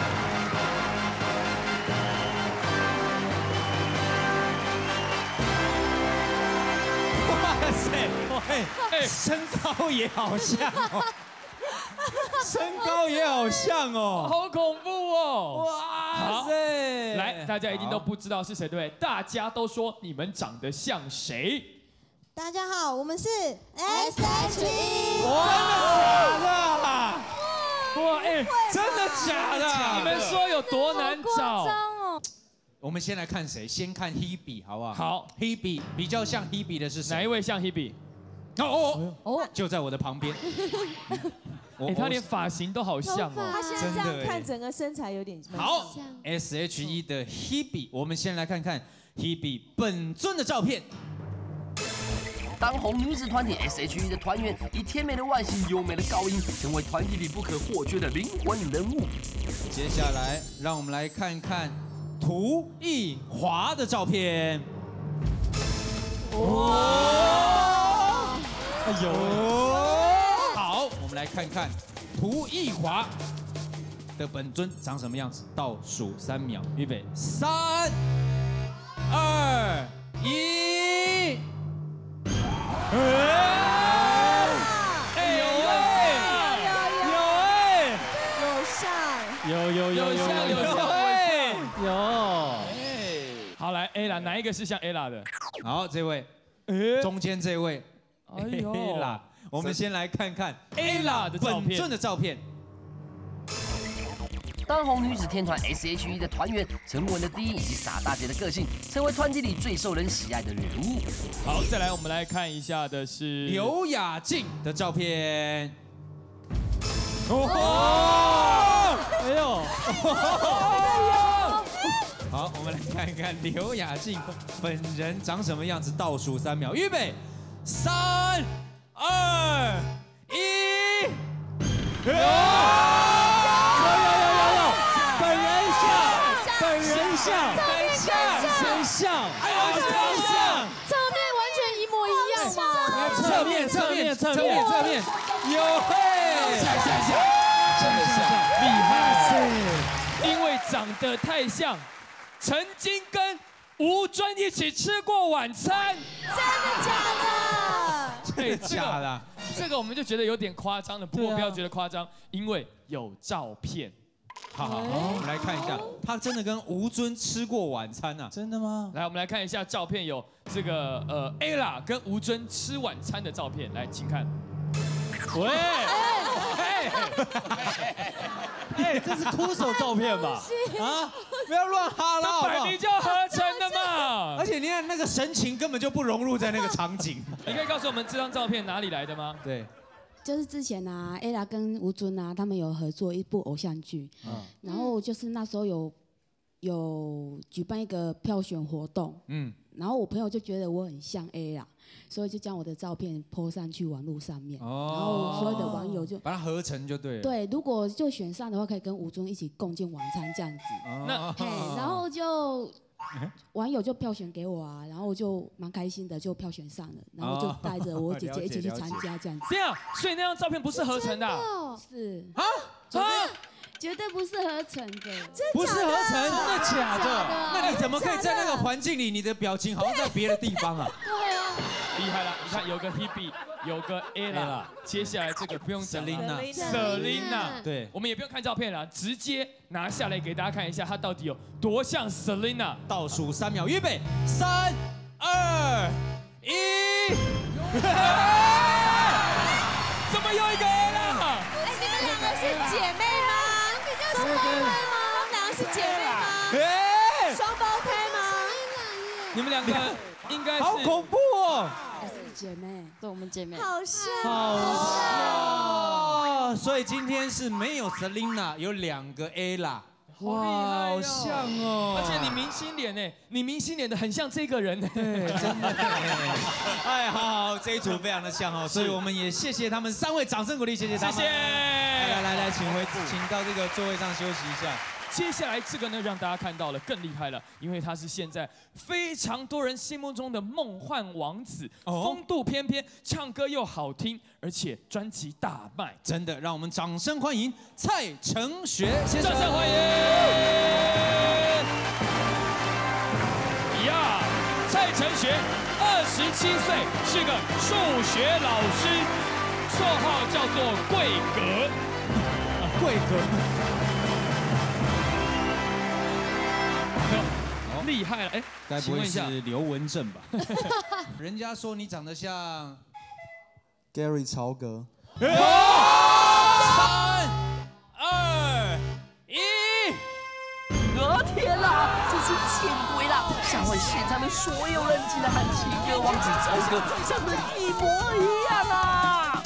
[SPEAKER 1] 哇塞，哎，身高也好像哦。身高也好像哦，
[SPEAKER 2] 好恐怖哦！
[SPEAKER 1] 哇塞，
[SPEAKER 2] 来，大家一定都不知道是谁，对不对？大家都说你们长得像谁？
[SPEAKER 6] 大家好，我们是 S H E。
[SPEAKER 1] 哇，真的假的？
[SPEAKER 2] 哇，哎，
[SPEAKER 1] 真的假的？
[SPEAKER 2] 你们说有多难找？
[SPEAKER 1] 我们先来看谁，先看 Hebe 好不好？
[SPEAKER 2] 好
[SPEAKER 1] ，Hebe 比较像 Hebe 的是谁？
[SPEAKER 2] 哪一位像 Hebe？
[SPEAKER 1] 哦哦哦，就在我的旁边。
[SPEAKER 2] 哎，他连发型都好像哦。
[SPEAKER 8] 他现在这样看，整个身材有点
[SPEAKER 1] 好。S H E 的 Hebe， 我们先来看看 Hebe 本尊的照片。
[SPEAKER 3] 当红女子团体 S H E 的团员，以甜美的外形、优美的高音，成为团体里不可或缺的灵魂人物。
[SPEAKER 1] 接下来，让我们来看看涂奕华的照片。哇！哎呦！好，我们来看看涂奕华的本尊长什么样子？倒数三秒，预备，三、二、一。哎，有哎，有哎，
[SPEAKER 8] 有像，
[SPEAKER 9] 有有有有
[SPEAKER 2] 像有像
[SPEAKER 9] 哎，有。
[SPEAKER 2] 好，来 A 啦，哪一个是像 A 啦的？
[SPEAKER 1] 好，这位，中间这位，
[SPEAKER 2] 哎呦
[SPEAKER 1] A 啦，我们先来看看
[SPEAKER 2] A 啦的照片
[SPEAKER 1] 本尊的照片。
[SPEAKER 3] 当红女子天团 S H E 的团员，沉稳的低音以及傻大姐的个性，成为团体里最受人喜爱的人物。
[SPEAKER 2] 好，再来我们来看一下的是
[SPEAKER 1] 刘雅静的照片。
[SPEAKER 9] 哦，哎呦，
[SPEAKER 1] 好，我们来看一看刘雅静本人长什么样子。倒数三秒，预备，三、二、一。有！
[SPEAKER 9] 像，
[SPEAKER 14] 很像，
[SPEAKER 9] 很像，
[SPEAKER 14] 还有很像，
[SPEAKER 10] 照片完全一模一样嘛！
[SPEAKER 1] 侧面，侧面，侧面，侧面，有嘿，
[SPEAKER 2] 像像像，
[SPEAKER 1] 真的像，
[SPEAKER 2] 厉害！因为长得太像，曾经跟吴尊一起吃过晚餐。
[SPEAKER 8] 真的假的？
[SPEAKER 1] 真的假的？
[SPEAKER 2] 这个我们就觉得有点夸张了，不过不要觉得夸张，因为有照片。
[SPEAKER 1] 好好好，我们来看一下，他真的跟吴尊吃过晚餐啊？
[SPEAKER 9] 真的吗？
[SPEAKER 2] 来，我们来看一下照片，有这个呃 Ella 跟吴尊吃晚餐的照片，来，请看。
[SPEAKER 9] 喂，哎，哎，这是哭手照片吧？
[SPEAKER 1] 啊，不要乱哈啦，
[SPEAKER 2] 这摆明就合成的嘛！
[SPEAKER 1] 而且你看那个神情根本就不融入在那个场景。
[SPEAKER 2] 你可以告诉我们这张照片哪里来的吗？
[SPEAKER 1] 对。
[SPEAKER 11] 就是之前啊 ，ella 跟吴尊啊，他们有合作一部偶像剧，嗯，然后就是那时候有有举办一个票选活动，嗯，然后我朋友就觉得我很像 ella， 所以就将我的照片 po 上去网络上面，哦，然后所有的网友就
[SPEAKER 1] 把它合成就对了，
[SPEAKER 11] 对，如果就选上的话，可以跟吴尊一起共进晚餐这样子，
[SPEAKER 2] 那
[SPEAKER 11] 嘿，然后就。网友就票选给我啊，然后我就蛮开心的，就票选上了，然后就带着我姐姐一起去参加这样子。
[SPEAKER 2] 这样，所以那张照片不是合成的？
[SPEAKER 11] 是
[SPEAKER 2] 啊
[SPEAKER 11] 啊，绝对不是合成的，
[SPEAKER 1] 不是合成，
[SPEAKER 11] 真
[SPEAKER 1] 的假的？那你怎么可以在那个环境里，你的表情好像在别的地方啊？
[SPEAKER 11] 对啊，
[SPEAKER 2] 厉害了！你看有个 Hebe， 有个 Ella， 接下来这个不用讲
[SPEAKER 1] Selina，Selina，
[SPEAKER 2] 对，我们也不用看照片了，直接拿下来给大家看一下，她到底有多像 Selina。
[SPEAKER 1] 倒数三秒，预备，三、二、一。
[SPEAKER 2] 怎么又一个 Ella？
[SPEAKER 8] 哎，你们两个是姐妹吗？双胞胎吗？他们两个是姐妹吗？哎，双胞胎吗？
[SPEAKER 2] 你们两个应该是
[SPEAKER 1] 好恐怖哦！
[SPEAKER 11] 是姐妹，对，我们姐妹，
[SPEAKER 8] 好像，
[SPEAKER 1] 好像。所以今天是没有 Selina， 有两个 Ella。
[SPEAKER 2] 哇，好
[SPEAKER 1] 像哦！
[SPEAKER 2] 而且你明星脸呢，你明星脸的很像这个人呢，
[SPEAKER 1] 对，真的。哎，好好，这一组非常的像哦，所以我们也谢谢他们三位，掌声鼓励，谢谢他们。
[SPEAKER 2] 谢谢。
[SPEAKER 1] 来来来，请回，请到这个座位上休息一下。
[SPEAKER 2] 接下来这个呢，让大家看到了更厉害了，因为他是现在非常多人心目中的梦幻王子，哦、风度翩翩，唱歌又好听，而且专辑大卖，
[SPEAKER 1] 真的，让我们掌声欢迎蔡承学先生，
[SPEAKER 2] 掌声欢迎！呀，蔡承学，二十七岁，是个数学老师，绰号叫做贵格，
[SPEAKER 1] 啊、贵格。
[SPEAKER 2] 厉害了，哎，
[SPEAKER 1] 该不会是刘文正吧？人家说你长得像
[SPEAKER 21] Gary 曹格。
[SPEAKER 1] 三、二、一，
[SPEAKER 3] 我天哪，这是见鬼了！吓坏现场的所有人，竟然和情歌王子曹格长得一模一样啊！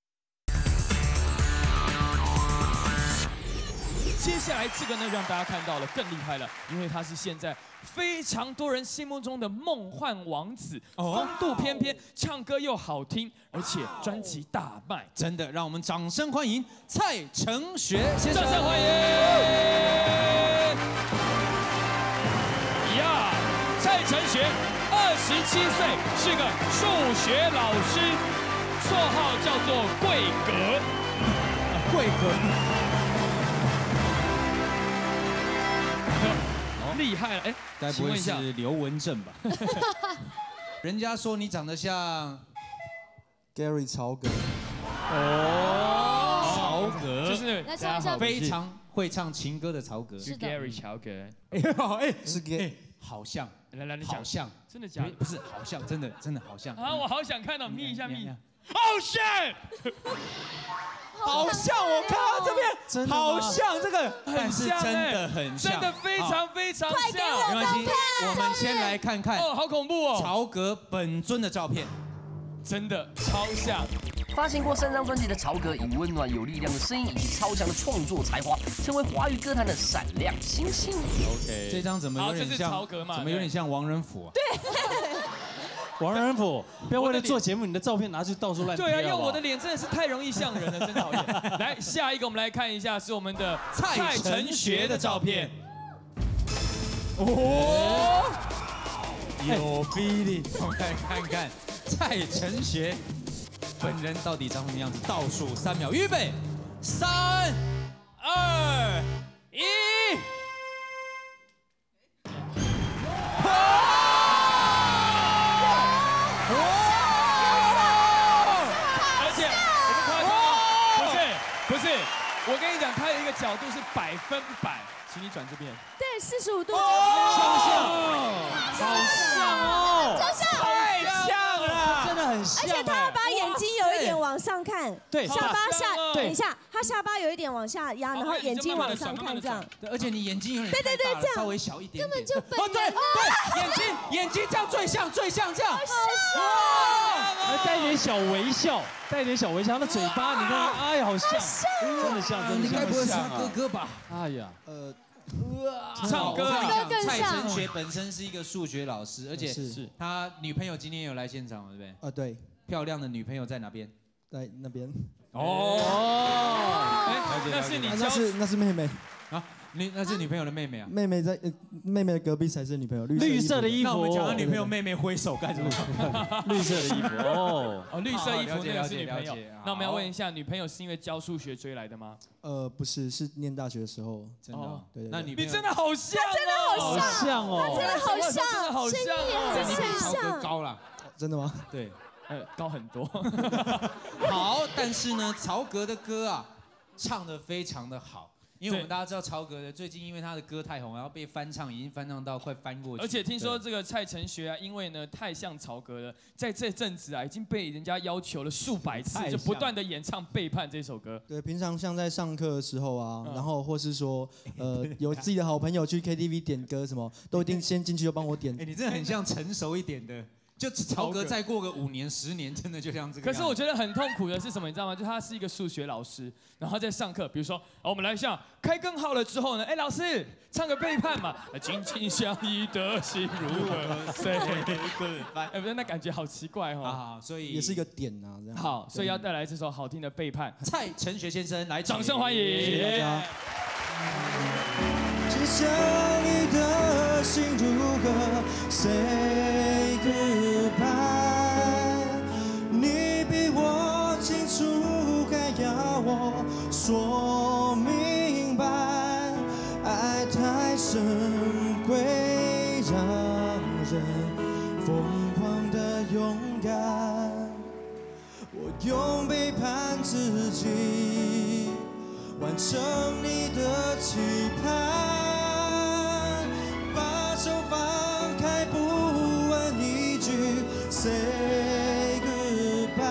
[SPEAKER 2] 接下来这个呢，让大家看到了更厉害了，因为他是现在非常多人心目中的梦幻王子，风度翩翩，唱歌又好听，而且专辑大卖，
[SPEAKER 1] 真的，让我们掌声欢迎蔡承学先生，
[SPEAKER 2] 掌声欢迎！呀，蔡承学，二十七岁，是个数学老师，绰号叫做贵格，
[SPEAKER 1] 贵格。
[SPEAKER 2] 厉害了，哎，
[SPEAKER 1] 该不会是刘文正吧？人家说你长得像
[SPEAKER 21] Gary 曹格。
[SPEAKER 1] 哦，曹格
[SPEAKER 2] 就是
[SPEAKER 1] 大家好，非常会唱情歌的曹格，
[SPEAKER 2] 是 Gary 曹格。
[SPEAKER 1] 哎呦，哎，
[SPEAKER 21] 是 Gary，
[SPEAKER 1] 好像，
[SPEAKER 2] 来来，你讲，
[SPEAKER 1] 好像，
[SPEAKER 2] 真的假的？
[SPEAKER 1] 不是，好像，真的，真的好像。
[SPEAKER 2] 啊，我好想看到，眯一下眯。好像，
[SPEAKER 1] 好像，我看到这边，好像这个，
[SPEAKER 2] 很像，
[SPEAKER 1] 真的很像，
[SPEAKER 2] 真的非常非常像。
[SPEAKER 1] 没关系，我们先来看看。
[SPEAKER 2] 哦，好恐怖哦！
[SPEAKER 1] 曹格本尊的照片，
[SPEAKER 2] 真的超像。
[SPEAKER 3] 发行过三张专辑的曹格，以温暖有力量的声音以及超强的创作才华，成为华语歌坛的闪亮星星。
[SPEAKER 1] OK， 这张怎么有点像？
[SPEAKER 2] 曹格嘛？
[SPEAKER 1] 怎么有点像王仁甫啊？
[SPEAKER 8] 对。
[SPEAKER 9] 王仁甫，不要为了做节目，你的照片拿去到处乱贴。
[SPEAKER 2] 对啊，因为我的脸真的是太容易像人了，真讨厌。来，下一个我们来看一下，是我们的蔡承学的照片。
[SPEAKER 1] 哦，有 feeling， 我们来看看蔡承学本人到底长什么样子。倒数三秒，预备，三、二、一。
[SPEAKER 2] 不是，我跟你讲，他有一个角度是百分百，请你转这边。
[SPEAKER 8] 对，四十五度。
[SPEAKER 9] 超像，好像哦，
[SPEAKER 8] 超像，
[SPEAKER 1] 太像了，
[SPEAKER 9] 真的很像。
[SPEAKER 8] 而且他要把眼睛有一点往上看，
[SPEAKER 9] 对，
[SPEAKER 8] 下巴下，
[SPEAKER 9] 对，
[SPEAKER 8] 等一下，他下巴有一点往下压，然后眼睛往上看，这样。
[SPEAKER 1] 对，而且你眼睛有点
[SPEAKER 8] 对对对，这样
[SPEAKER 1] 稍微小一点，
[SPEAKER 8] 根本就本
[SPEAKER 1] 哦，对对，眼睛眼睛这样最像最像这样，
[SPEAKER 9] 哇，带一点小微笑，带一点小微笑，那嘴巴你看，哎呀，好像，真的像，真的像。
[SPEAKER 1] 你该不会是他哥哥吧？
[SPEAKER 9] 哎呀，
[SPEAKER 21] 呃。
[SPEAKER 2] 唱歌啊！
[SPEAKER 1] 蔡承学本身是一个数学老师，而且是他女朋友今天有来现场，对不对？
[SPEAKER 21] 啊，对。
[SPEAKER 1] 漂亮的女朋友在哪边？
[SPEAKER 21] 在那边。
[SPEAKER 1] 哦，
[SPEAKER 2] 哎，那是你教？
[SPEAKER 21] 那是那是妹妹
[SPEAKER 1] 啊，女那是女朋友的妹妹啊。
[SPEAKER 21] 妹妹在妹妹的隔壁才是女朋友，
[SPEAKER 9] 绿色的衣服。
[SPEAKER 1] 那我们讲到女朋友妹妹挥手干什么？
[SPEAKER 9] 绿色的衣服哦
[SPEAKER 2] 哦，绿色衣服那个是女朋友。那我们要问一下，女朋友是因为教数学追来的吗？
[SPEAKER 21] 呃，不是，是念大学的时候。
[SPEAKER 1] 真的？
[SPEAKER 21] 对对。
[SPEAKER 1] 那你
[SPEAKER 2] 你真的好像，
[SPEAKER 8] 真的好
[SPEAKER 9] 像哦，
[SPEAKER 8] 他真的好像，
[SPEAKER 2] 真的好像
[SPEAKER 8] 哦，
[SPEAKER 1] 你比曹格高了。
[SPEAKER 21] 真的吗？
[SPEAKER 1] 对。
[SPEAKER 2] 呃，高很多。
[SPEAKER 1] 好，但是呢，曹格的歌啊，唱得非常的好。因为我们大家知道曹格的，最近因为他的歌太红，然后被翻唱，已经翻唱到快翻过去。
[SPEAKER 2] 而且听说这个蔡承学啊，因为呢太像曹格了，在这阵子啊，已经被人家要求了数百次，就不断的演唱《背叛》这首歌。
[SPEAKER 21] 对，平常像在上课的时候啊，然后或是说，呃，有自己的好朋友去 K T V 点歌什么，都一定先进去就帮我点。
[SPEAKER 1] 哎，你真的很像成熟一点的。就曹格再过个五年十年，真的就像这个。
[SPEAKER 2] 可是我觉得很痛苦的是什么，你知道吗？就他是一个数学老师，然后在上课，比如说，我们来一下开根号了之后呢，哎，老师唱个背叛嘛，紧紧相依的心如何碎滚翻？哎，不是，那感觉好奇怪哦。
[SPEAKER 1] 啊，所以
[SPEAKER 21] 也是一个点啊，这样。
[SPEAKER 2] 好，所以要带来这首好听的背叛。
[SPEAKER 1] 蔡承学先生来，
[SPEAKER 2] 掌声欢迎！
[SPEAKER 21] 谢谢大家。
[SPEAKER 18] 只想你的心如何 say goodbye？ 你比我清楚，还要我说明白。爱太深会让人疯狂的勇敢。我用背叛自己，完成你的期盼。把手放开，不问一句 say goodbye，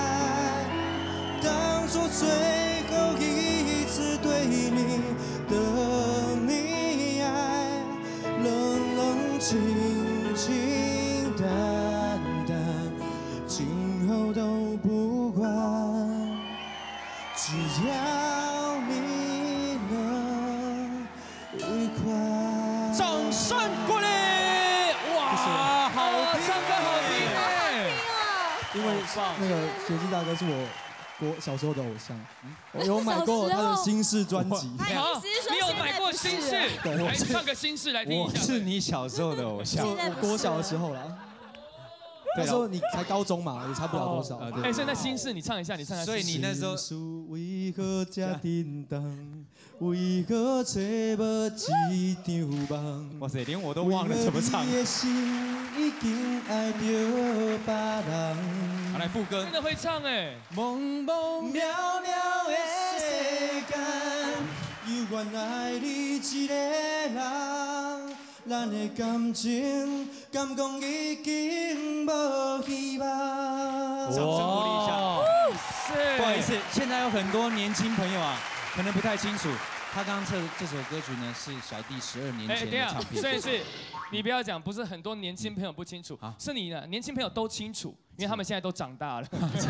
[SPEAKER 18] 当作最后一次对你的溺爱，冷冷清清淡淡，今后都不管，只要你能愉快。
[SPEAKER 1] 掌声鼓励！哇，好听，唱歌好听哎！
[SPEAKER 21] 因为那个学弟大哥是我国小时候的偶像，我有买过他的新式专辑。
[SPEAKER 2] 好，你有买过新式？来唱个新式来听一下。
[SPEAKER 1] 我是你小时候的偶像，
[SPEAKER 21] 我国小的时候啦。 那时候你才高中嘛，也差不了多少。
[SPEAKER 2] 哎，所以那心事你唱一下，你唱一下。
[SPEAKER 1] 所以你那时候。
[SPEAKER 21] 为何这叮当？为何找无一场梦？
[SPEAKER 1] 哇塞，连我都忘了怎么唱。
[SPEAKER 21] 你的心已经爱着别人。
[SPEAKER 1] 好，来副歌。
[SPEAKER 2] 真的会唱哎。
[SPEAKER 21] 蒙蒙渺渺的世间，有缘爱你一个人，咱的感情敢讲已经无希望。
[SPEAKER 1] 掌声鼓励一下。不好意思，现在有很多年轻朋友啊。可能不太清楚，他刚刚唱这首歌曲呢是小弟十二年前的唱片。
[SPEAKER 2] 所以是，你不要讲，不是很多年轻朋友不清楚，是你呢，年轻朋友都清楚，因为他们现在都长大了。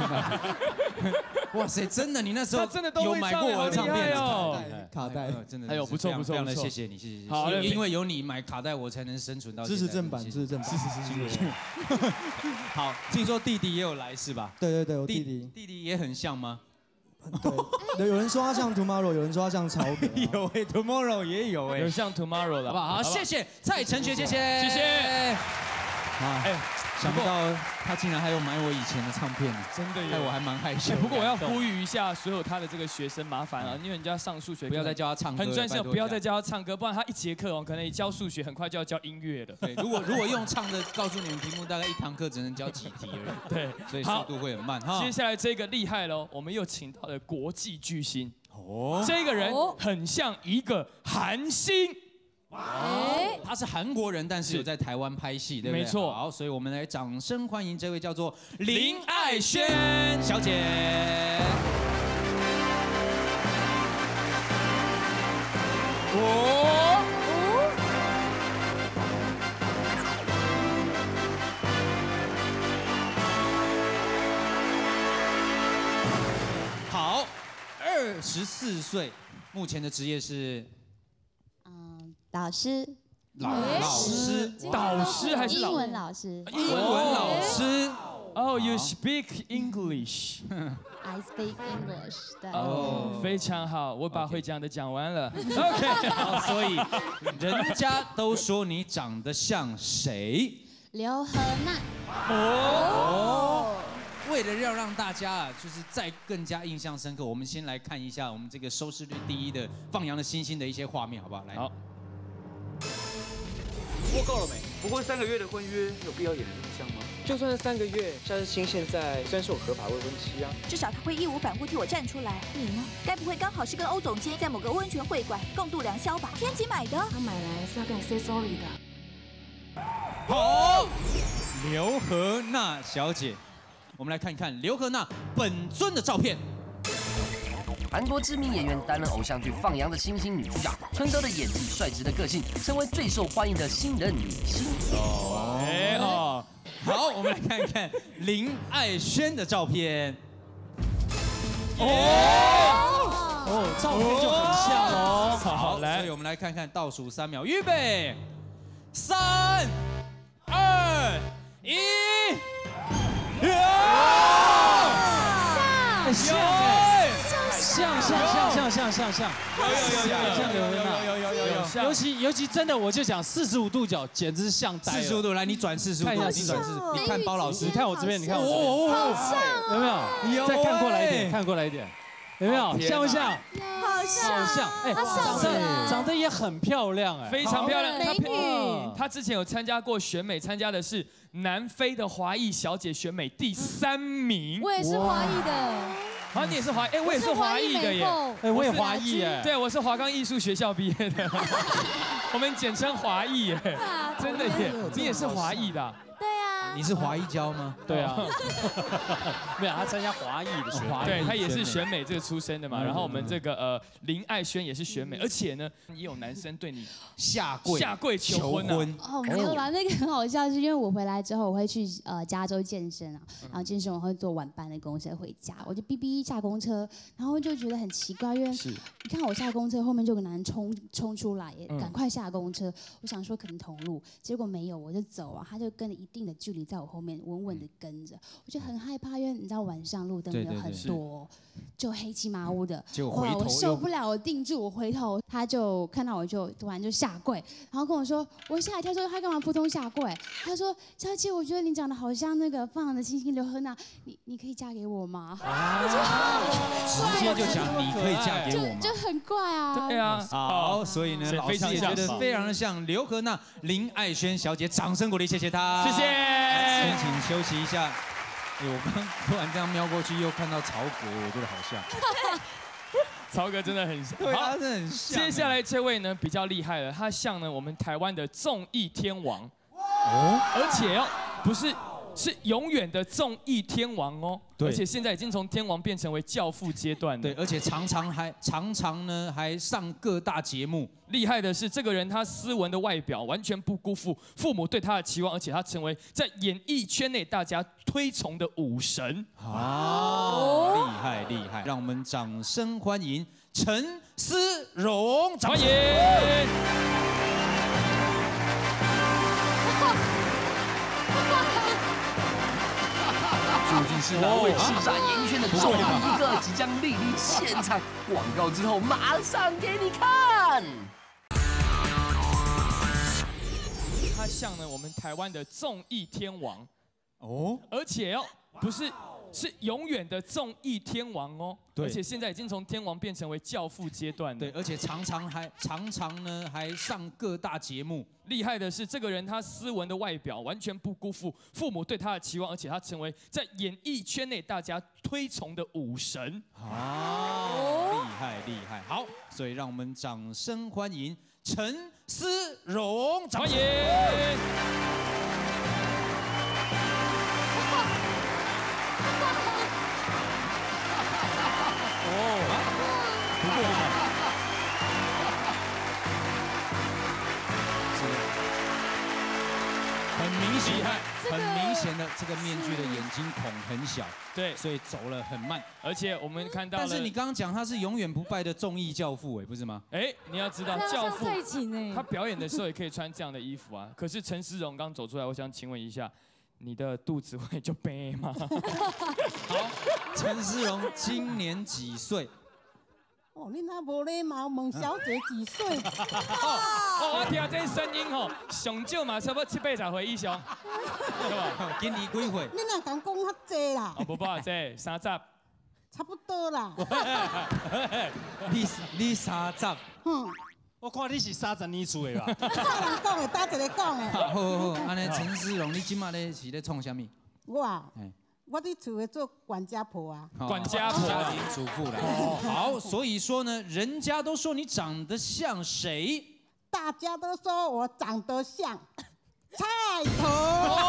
[SPEAKER 1] 哇塞，真的，你那时候
[SPEAKER 2] 真的都
[SPEAKER 1] 有买过我的唱片
[SPEAKER 2] 哦，
[SPEAKER 21] 卡带，
[SPEAKER 1] 真的，
[SPEAKER 2] 哎呦不错不错，
[SPEAKER 1] 非常的谢谢你，谢谢谢谢。
[SPEAKER 2] 好，
[SPEAKER 1] 因为有你买卡带，我才能生存到现在。
[SPEAKER 21] 支持正版，支持正版，
[SPEAKER 1] 是是是是。好，听说弟弟也有来是吧？
[SPEAKER 21] 对对对，我弟弟。
[SPEAKER 1] 弟弟也很像吗？
[SPEAKER 21] 对，有人说他像 Tomorrow， 有人说他像曹格。
[SPEAKER 1] 有哎 ，Tomorrow 也有哎，
[SPEAKER 2] 有像 Tomorrow 的，
[SPEAKER 1] 好不好？好，谢谢蔡成全，谢谢，
[SPEAKER 2] 谢谢。
[SPEAKER 1] 啊，哎，想不到他竟然还有买我以前的唱片呢，
[SPEAKER 2] 真的，
[SPEAKER 1] 害我还蛮害羞。
[SPEAKER 2] 不过我要呼吁一下所有他的这个学生，麻烦啊，因为人家上数学，
[SPEAKER 1] 不要再教他唱歌，
[SPEAKER 2] 很专心，不要再教他唱歌，不然他一节课哦，可能一教数学，很快就要教音乐了。
[SPEAKER 1] 对，如果如果用唱的告诉你们题目，大概一堂课只能教几题而已。
[SPEAKER 2] 对，
[SPEAKER 1] 所以速度会很慢哈。
[SPEAKER 2] 接下来这个厉害喽，我们又请到了国际巨星哦，这个人很像一个韩星。
[SPEAKER 1] 哎，他是韩国人，但是有在台湾拍戏，对不对？
[SPEAKER 2] 没错。
[SPEAKER 1] 好，所以我们来掌声欢迎这位叫做林爱萱小姐。哦。好，二十四岁，目前的职业是。
[SPEAKER 6] 导师，
[SPEAKER 1] 老老师，
[SPEAKER 2] 导师还是
[SPEAKER 6] 英文老师？
[SPEAKER 1] 英文老师。
[SPEAKER 2] Oh, you speak English.
[SPEAKER 6] I speak English. 对。
[SPEAKER 2] 哦，非常好，我把会讲的讲完了。
[SPEAKER 1] OK， 好，所以人家都说你长得像谁？
[SPEAKER 6] 刘荷娜。
[SPEAKER 1] 哦。为了要让大家啊，就是再更加印象深刻，我们先来看一下我们这个收视率第一的放羊的星星的一些画面，好不好？来。
[SPEAKER 2] 好。
[SPEAKER 4] 过够了没？不过三个月的婚约，有必要演得那么像吗？就算是三个月，夏日清现在虽然是我合法未婚妻啊，
[SPEAKER 22] 至少他会义无反顾替我站出来。你呢？该不会刚好是跟欧总监在某个温泉会馆共度良宵吧？天吉买的，
[SPEAKER 10] 他买来是要跟你 say sorry 的。
[SPEAKER 1] 好，刘荷娜小姐，我们来看一看刘荷娜本尊的照片。
[SPEAKER 3] 韩国知名演员，担任偶像剧《放羊的星星》女主角，春哥的演技、率直的个性，成为最受欢迎的新人女星。
[SPEAKER 1] 哦，哎哦，好，我们来看一看林爱萱的照片。
[SPEAKER 9] 哦哦，照片就很像哦。
[SPEAKER 1] 好，来，所以我们来看看倒数三秒，预备，三、二、一，
[SPEAKER 9] 像像像像像像像，
[SPEAKER 2] 有有有有
[SPEAKER 9] 像刘荷娜，
[SPEAKER 2] 有有有有，
[SPEAKER 9] 尤其尤其真的，我就讲四十五度角，简直是像呆了。
[SPEAKER 1] 四十五度，来你转四十五度，
[SPEAKER 9] 看一下，
[SPEAKER 1] 你转四十五，你看包老师，
[SPEAKER 9] 你看我这边，你看我这边，
[SPEAKER 6] 好像
[SPEAKER 9] 有没有？再看过来一点，看过来一点，有没有？像不像？
[SPEAKER 6] 好像，
[SPEAKER 9] 好像，哎，长得长得也很漂亮，哎，
[SPEAKER 2] 非常漂亮，
[SPEAKER 6] 美女。
[SPEAKER 2] 她之前有参加过选美，参加的是南非的华裔小姐选美第三名。
[SPEAKER 6] 我也是华裔的。
[SPEAKER 2] 好，你也是华，哎，我也是华裔的耶，
[SPEAKER 9] 哎，我也华裔哎，
[SPEAKER 2] 对，我是华冈艺术学校毕业的，我们简称华裔耶，真的耶，你也是华裔的。
[SPEAKER 6] 对啊，
[SPEAKER 1] 你是华裔教吗？
[SPEAKER 9] 对啊，没有，他参加华裔的选美，
[SPEAKER 2] 对他也是选美这个出身的嘛。然后我们这个呃林爱萱也是选美，而且呢也有男生对你
[SPEAKER 1] 下跪
[SPEAKER 2] 下跪求婚啊。
[SPEAKER 11] 哦，没有啦，那个很好笑，是因为我回来之后我会去呃加州健身啊，然后健身我会坐晚班的公车回家，我就哔哔下公车，然后就觉得很奇怪，因为你看我下公车后面就有个男人冲冲出来，赶快下公车，我想说可能同路，结果没有，我就走啊，他就跟了一定的距离在我后面稳稳的跟着，我就很害怕，因为你知道晚上路灯有很多，就黑漆麻乌的，
[SPEAKER 1] 结果回头
[SPEAKER 11] 我受不了，我定住，我回头，他就看到我就突然就下跪，然后跟我说，我吓一跳，说他干嘛扑通下跪？他说佳琪，我觉得你长得好像那个放羊的星星刘和娜，你你可以嫁给我吗？
[SPEAKER 1] 直接就讲你可以嫁给我吗？
[SPEAKER 11] 就很怪啊。
[SPEAKER 2] 对啊，
[SPEAKER 1] 好，所以呢，老师也觉得非常的像刘和娜林爱萱小姐，掌声鼓励，谢谢她，
[SPEAKER 2] 谢谢。
[SPEAKER 1] 先请休息一下。哎，我刚突然这样瞄过去，又看到曹格，我觉得好像。
[SPEAKER 2] 曹格真的很像，
[SPEAKER 1] 对，他真的很像。
[SPEAKER 2] 接下来这位呢比较厉害了，他像呢我们台湾的综艺天王，
[SPEAKER 1] 哦，
[SPEAKER 2] 而且哦不是。是永远的综艺天王哦，
[SPEAKER 1] 对，
[SPEAKER 2] 而且现在已经从天王变成为教父阶段
[SPEAKER 1] 对，而且常常还常常呢还上各大节目。
[SPEAKER 2] 厉害的是，这个人他斯文的外表完全不辜负父母对他的期望，而且他成为在演艺圈内大家推崇的武神。
[SPEAKER 1] 哦，厉害厉害！让我们掌声欢迎陈思荣，
[SPEAKER 2] 欢迎。
[SPEAKER 3] 究竟是哪位叱咤演艺圈的重要一个，即将莅临现场？广告之后马上给你看。
[SPEAKER 2] 他像呢我们台湾的综艺天王
[SPEAKER 1] 哦，
[SPEAKER 2] 而且哦不是。是永远的综艺天王哦，
[SPEAKER 1] 对，
[SPEAKER 2] 而且现在已经从天王变成为教父阶段
[SPEAKER 1] 对，而且常常还常常呢还上各大节目。
[SPEAKER 2] 厉害的是，这个人他斯文的外表完全不辜负父母对他的期望，而且他成为在演艺圈内大家推崇的武神。
[SPEAKER 1] 哦，厉害厉害！好，所以让我们掌声欢迎陈思荣，
[SPEAKER 2] 欢迎。
[SPEAKER 1] 哦，不过很明显，很明显的这个面具的眼睛孔很小，
[SPEAKER 2] 对，
[SPEAKER 1] 所以走了很慢。
[SPEAKER 2] 而且我们看到了，
[SPEAKER 1] 但是你刚刚讲他是永远不败的综艺教父，哎，不是吗？
[SPEAKER 2] 哎，你要知道教父，他表演的时候也可以穿这样的衣服啊。可是陈思荣刚走出来，我想请问一下。你的肚子会就背吗？
[SPEAKER 1] 好，陈思荣今年几岁？
[SPEAKER 12] 哦，你那无礼貌，问小姐几岁？
[SPEAKER 2] 哦，我听这声音吼，上少嘛差不多七八十岁以上，对吧？
[SPEAKER 1] 今年几岁？
[SPEAKER 12] 你哪敢讲遐济啦？
[SPEAKER 2] 哦，不不，这三十。
[SPEAKER 12] 差不多啦。
[SPEAKER 1] 你你三十？
[SPEAKER 12] 嗯。
[SPEAKER 9] 我看你是三十年厝的吧？
[SPEAKER 12] 人讲的，搭一个讲的。
[SPEAKER 1] 好好好，安尼陈思荣，你今麦咧是咧创啥物？
[SPEAKER 12] 我啊，我伫厝的做管家婆啊。
[SPEAKER 2] 管家婆，
[SPEAKER 1] 家庭主妇啦。好，所以说呢，人家都说你长得像谁？
[SPEAKER 12] 大家都说我长得像菜头。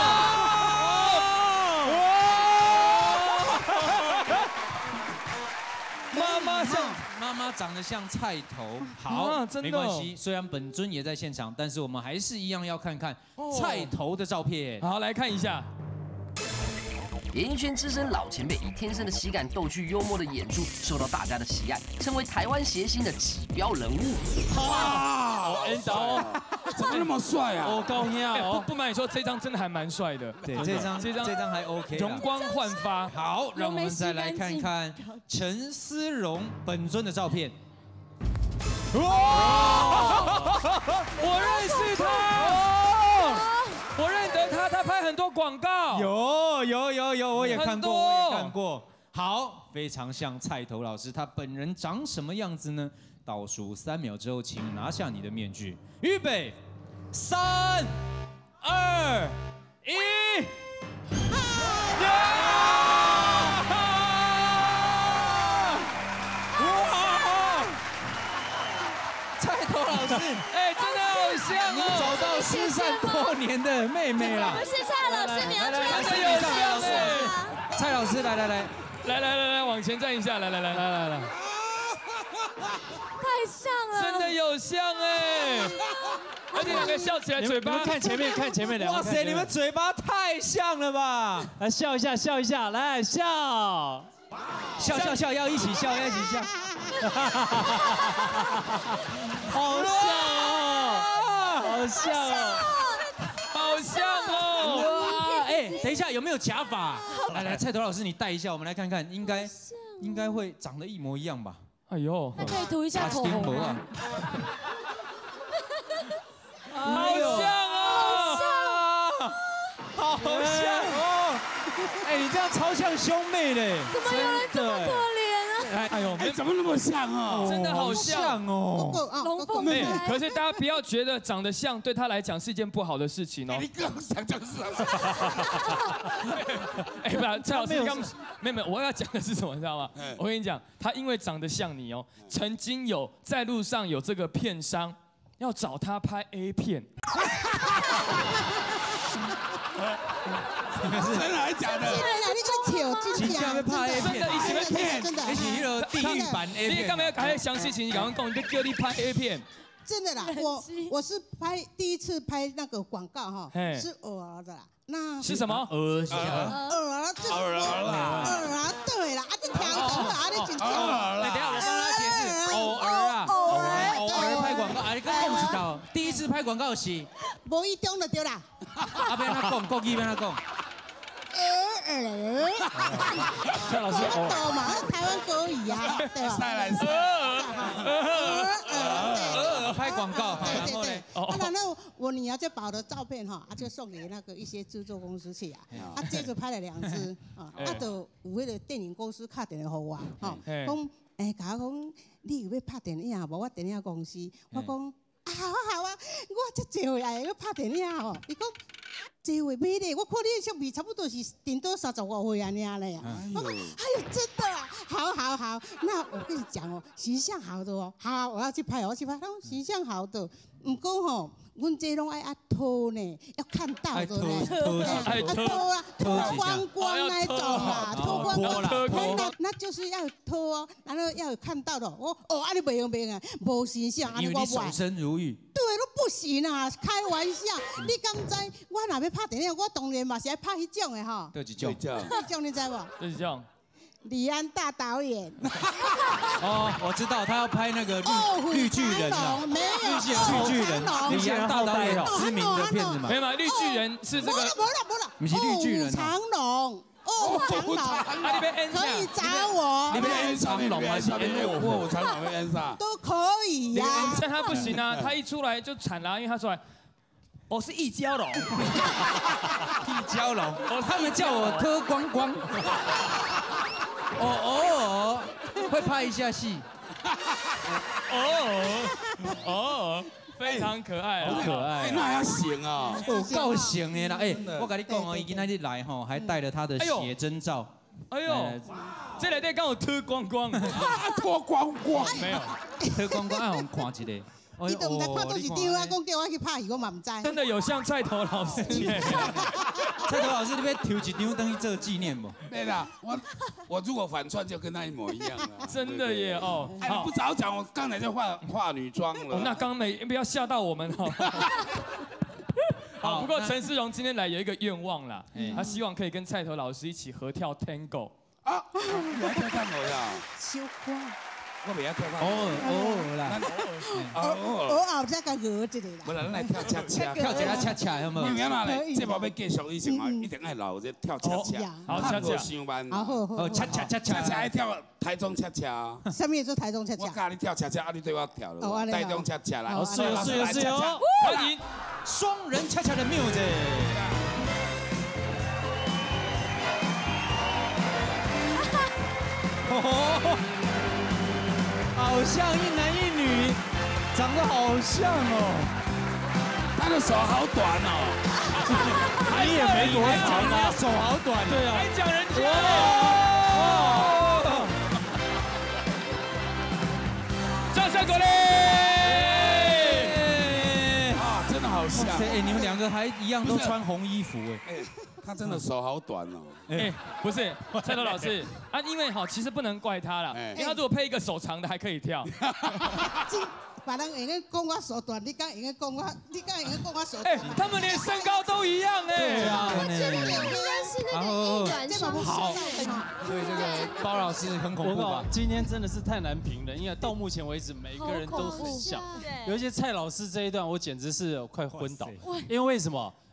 [SPEAKER 1] 妈妈像妈妈长得像菜头，好，没关系。虽然本尊也在现场，但是我们还是一样要看看菜头的照片。
[SPEAKER 2] 好，来看一下。
[SPEAKER 3] 演艺圈资深老前辈以天生的喜感、逗趣、幽默的演出，受到大家的喜爱，成为台湾谐星的指标人物。
[SPEAKER 2] 哇，恩导，
[SPEAKER 7] 怎么那么帅啊？
[SPEAKER 2] 哦，高兴啊！不不瞒你说，这张真的还蛮帅的。
[SPEAKER 1] 对，这张这张这张还 OK，
[SPEAKER 2] 容光焕发。
[SPEAKER 1] 好，让我们再来看看陈思荣本尊的照片。
[SPEAKER 2] 哇！我认识他。我认得他，他拍很多广告。
[SPEAKER 1] 有有有有，我也看过，我也看过。好，非常像菜头老师，他本人长什么样子呢？倒数三秒之后，请拿下你的面具，预备，三、二、一。菜头老师，
[SPEAKER 2] 哎，真的好像哦，
[SPEAKER 1] 找到失散多年的妹妹啦！
[SPEAKER 22] 不是蔡老师，你要出
[SPEAKER 2] 来，真的有像哎！
[SPEAKER 1] 蔡老师，来来来，
[SPEAKER 2] 来来来来，往前站一下，来来来来来来，
[SPEAKER 22] 太像了，
[SPEAKER 2] 真的有像哎！而且两个笑起来，嘴巴
[SPEAKER 9] 看前面，看前面两个。
[SPEAKER 1] 哇塞，你们嘴巴太像了吧！
[SPEAKER 9] 来笑一下，笑一下，来笑，
[SPEAKER 1] 笑笑笑，要一起笑，要一起笑。
[SPEAKER 9] 好像哦，好像哦，
[SPEAKER 2] 好像哦。
[SPEAKER 1] 等一下有没有假发？来来，菜头老师你戴一下，我们来看看，应该应该会长得一模一样吧？
[SPEAKER 2] 哎呦，
[SPEAKER 8] 那可以涂一下口红啊。
[SPEAKER 2] 好像哦，
[SPEAKER 1] 好像哦。哎，你这样超像兄妹嘞！
[SPEAKER 8] 怎么有人这么可怜啊？
[SPEAKER 7] 哎呦，哎，怎么那么像啊？
[SPEAKER 2] 真的好像
[SPEAKER 1] 哦。
[SPEAKER 8] 龙凤胎。
[SPEAKER 2] 可是大家不要觉得长得像对他来讲是一件不好的事情哦。
[SPEAKER 7] 你刚想就是。
[SPEAKER 2] 哎，不，蔡老师刚没有没有，我要讲的是什么，你知道吗？我跟你讲，他因为长得像你哦，曾经有在路上有这个片商要找他拍 A 片。
[SPEAKER 7] 真的还假的？
[SPEAKER 12] 真的，你个挑
[SPEAKER 1] 真正要拍 A 片，
[SPEAKER 2] 真的，以前
[SPEAKER 12] 骗，真的，
[SPEAKER 1] 那是那个地狱版 A 片。
[SPEAKER 2] 你干嘛要还详细情形？赶快讲，你就叫你拍 A 片。
[SPEAKER 12] 真的啦，我我是拍第一次拍那个广告哈，是鹅的啦。那
[SPEAKER 2] 是什么？
[SPEAKER 1] 鹅
[SPEAKER 12] 鹅鹅就是鹅鹅对啦，啊你听懂了，啊你真正。
[SPEAKER 1] 来，等下我帮他解释，偶尔啊，偶尔偶尔拍广告，啊你刚讲一道，第一次拍广告是
[SPEAKER 12] 无意中就对啦。
[SPEAKER 1] 啊，别他讲，国语别他讲。
[SPEAKER 12] 鹅鹅。
[SPEAKER 9] 蔡老师，
[SPEAKER 12] 哦嘛，台湾国语啊，对吧？
[SPEAKER 7] 再来是
[SPEAKER 12] 鹅鹅鹅
[SPEAKER 1] 拍广告，
[SPEAKER 12] 对对对。啊，然后我女儿就把我的照片哈，啊就送给那个一些制作公司去啊，啊接着拍了两支啊，啊就有迄个电影公司打电话给我，哈，讲诶，甲我讲你有要拍电影无？我电影公司，我讲。好啊好啊，我这坐回来要拍电影哦。伊讲坐回买咧，我看你相比差不多是顶多三十五岁安尼嘞呀。我讲哎呦真的啊，好好好，那我跟你讲哦，形象好的哦，好，我要去拍，我要去拍。他说形象好的，不过吼，阮这拢爱爱拖呢，要看到的呢，
[SPEAKER 2] 爱
[SPEAKER 12] 拖啊，脱光光那种啊，脱光光，那那就是要脱哦，然后要有看到的。我哦，啊你袂用袂用啊，无形象，
[SPEAKER 1] 因为你守身如玉。
[SPEAKER 12] 对，都不行啊！开玩笑，你敢知？我若要拍电影，我当然嘛是爱拍迄种的吼。
[SPEAKER 1] 对，一种。
[SPEAKER 12] 迄种你知无？
[SPEAKER 2] 对，一种。
[SPEAKER 12] 李安大导演。
[SPEAKER 1] 哦，我知道，他要拍那个绿绿巨人啊，
[SPEAKER 12] 没有
[SPEAKER 1] 绿巨人，李安大导演知名的片子嘛。
[SPEAKER 2] 没有嘛，绿巨人是这个。
[SPEAKER 12] 没了没了没了。
[SPEAKER 1] 不是绿巨人。
[SPEAKER 12] 长龙。哦，长龙。
[SPEAKER 2] 啊，你边
[SPEAKER 12] 可以找我。
[SPEAKER 1] 你边演长龙还是演
[SPEAKER 7] 卧虎藏龙？演啥？
[SPEAKER 12] 都可以呀。
[SPEAKER 2] 但他不行啊，他一出来就惨了，因为他出来。我是易蛟龙，
[SPEAKER 1] 易蛟龙，哦，他们叫我脱光光，哦哦，会拍一下戏，
[SPEAKER 2] 哦哦，非常可爱，
[SPEAKER 1] 好可爱，
[SPEAKER 7] 那还行啊，
[SPEAKER 1] 够行的啦，哎，我跟你讲哦，伊今天来吼，还带了他的写真照，
[SPEAKER 2] 哎呦，这里底刚好脱光光，
[SPEAKER 7] 脱光光，
[SPEAKER 2] 没有，
[SPEAKER 1] 脱光光，让我们看一下。
[SPEAKER 12] 你都唔知拍到是张啊，讲叫我去拍戏，我嘛唔知。
[SPEAKER 2] 真的有像菜头老师耶！
[SPEAKER 1] 菜头老师，你要抽一张等于做纪念不？
[SPEAKER 7] 对啦，我我如果反串就跟他一模一样了。
[SPEAKER 2] 真的耶哦！
[SPEAKER 7] 哎，不早讲，我刚才就化化女装了。
[SPEAKER 2] 那刚没不要吓到我们哦。好，不过陈思荣今天来有一个愿望啦，他希望可以跟菜头老师一起合跳 Tango。啊，
[SPEAKER 7] 你要跳 Tango 呀？
[SPEAKER 12] 小花。
[SPEAKER 7] 我袂晓跳到。
[SPEAKER 1] 哦哦啦，
[SPEAKER 12] 哦哦后再甲鹅一个啦。
[SPEAKER 7] 不然咱来跳恰恰，
[SPEAKER 1] 跳一下恰恰，有冇？
[SPEAKER 7] 你明嘛咧？这部要继续以前哦，一定爱留这跳恰恰，
[SPEAKER 2] 好恰恰，
[SPEAKER 7] 上班。
[SPEAKER 12] 好好好，
[SPEAKER 1] 恰恰恰
[SPEAKER 7] 恰恰爱跳台中恰恰。
[SPEAKER 12] 什么做台中恰恰？
[SPEAKER 7] 我教你跳恰恰，啊你对我跳了。台中恰恰来，
[SPEAKER 2] 是哦是哦是哦，欢迎
[SPEAKER 1] 双人恰恰的 music。好像一男一女，长得好像哦。
[SPEAKER 7] 他的手好短哦，
[SPEAKER 1] 你也没多长啊，手好短。
[SPEAKER 2] 对啊，还讲人家。掌声鼓励！
[SPEAKER 7] 啊，真的好像。
[SPEAKER 1] 哎，你们两个还一样都穿红衣服哎。
[SPEAKER 7] 他真的手好短哦。
[SPEAKER 2] 哎，不是，蔡头老师啊，因为哈，其实不能怪他啦，因为他如果配一个手长的还可以跳。
[SPEAKER 12] 别人会用讲我手短，你敢会用讲我，你敢会用讲我手短？
[SPEAKER 2] 哎，他们连身高都一样哎。
[SPEAKER 1] 对啊，
[SPEAKER 10] 我觉得两个人是那个一短双
[SPEAKER 1] 好，所以这个包老师很恐怖吧？
[SPEAKER 9] 今天真的是太难评了，因为到目前为止每个人都很像，有一些蔡老师这一段我简直是快昏倒，因为为什么？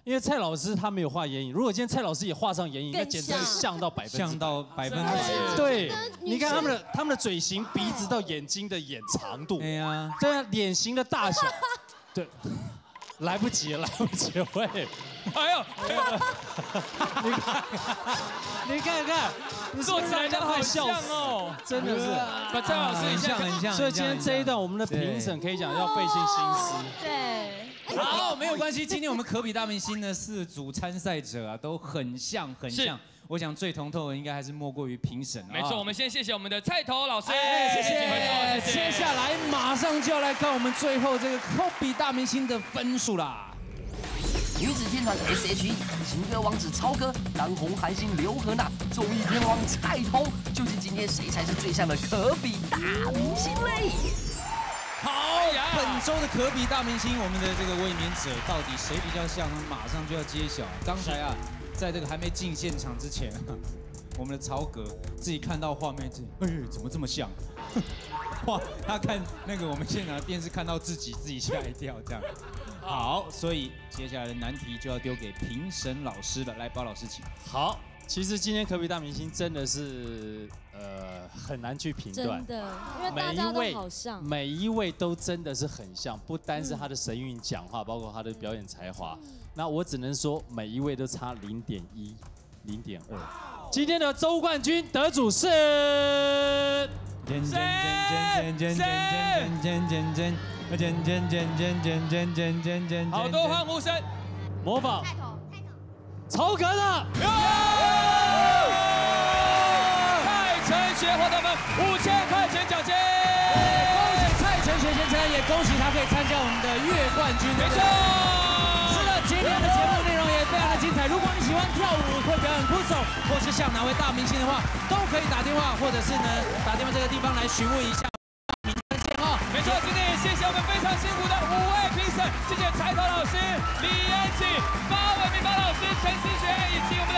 [SPEAKER 9] 因为蔡老师他没有画眼影，如果今天蔡老师也画上眼影，那简直是像到百分之
[SPEAKER 1] 像到百分之百。
[SPEAKER 9] 对，你看他们的他们的嘴型、鼻子到眼睛的眼长度，
[SPEAKER 1] 对呀，
[SPEAKER 9] 这样脸型的大小，对，来不及了，来不及了，喂，
[SPEAKER 2] 哎呦，
[SPEAKER 9] 你看，你看看，你
[SPEAKER 2] 做起来真的好像哦，
[SPEAKER 9] 真的是，
[SPEAKER 2] 把蔡老师
[SPEAKER 1] 很像很像。
[SPEAKER 9] 所以今天这一段我们的评审可以讲要费尽心思。
[SPEAKER 8] 对。
[SPEAKER 1] 好，没有关系。今天我们可比大明星的四组参赛者啊，都很像很像。我想最通透的应该还是莫过于评审啊。
[SPEAKER 2] 没错，我们先谢谢我们的菜头老师，
[SPEAKER 1] 谢谢。接下来马上就要来看我们最后这个可比大明星的分数啦。
[SPEAKER 3] 女子天团 S H E、情歌王子超哥、当红韩星刘荷娜、综艺天王菜头，究竟今天谁才是最像的可比大明星嘞？
[SPEAKER 1] 好，本周的可比大明星，我们的这个卫冕者到底谁比较像呢？马上就要揭晓。刚才啊，在这个还没进现场之前，我们的曹格自己看到画面，自己哎，怎么这么像？哇，他看那个我们现场的电视，看到自己，自己吓一跳，这样。好，所以接下来的难题就要丢给评审老师了。来，包老师请。
[SPEAKER 9] 好。其实今天可比大明星真的是呃很难去评断，
[SPEAKER 8] 真的，因为大家都好像，
[SPEAKER 9] 每一位都真的是很像，不单是他的神韵讲话，包括他的表演才华。那我只能说每一位都差零点一、零点二。今天的周冠军得主是
[SPEAKER 1] 谁？谁？
[SPEAKER 2] 好多欢呼声，
[SPEAKER 9] 模仿。曹格的
[SPEAKER 2] 蔡承学获得我们五千块钱奖金，
[SPEAKER 1] 恭喜蔡承学先生，也恭喜他可以参加我们的月冠军。
[SPEAKER 2] 没错，
[SPEAKER 1] 是的，今天的节目内容也非常的精彩。如果你喜欢跳舞，会表演酷手，或是像哪位大明星的话，都可以打电话，或者是呢打电话这个地方来询问一下。
[SPEAKER 2] 没错，今天也谢谢我们非常辛苦的五位评审，谢谢柴头老师、李延景、包伟明包老师、陈思璇以及我们。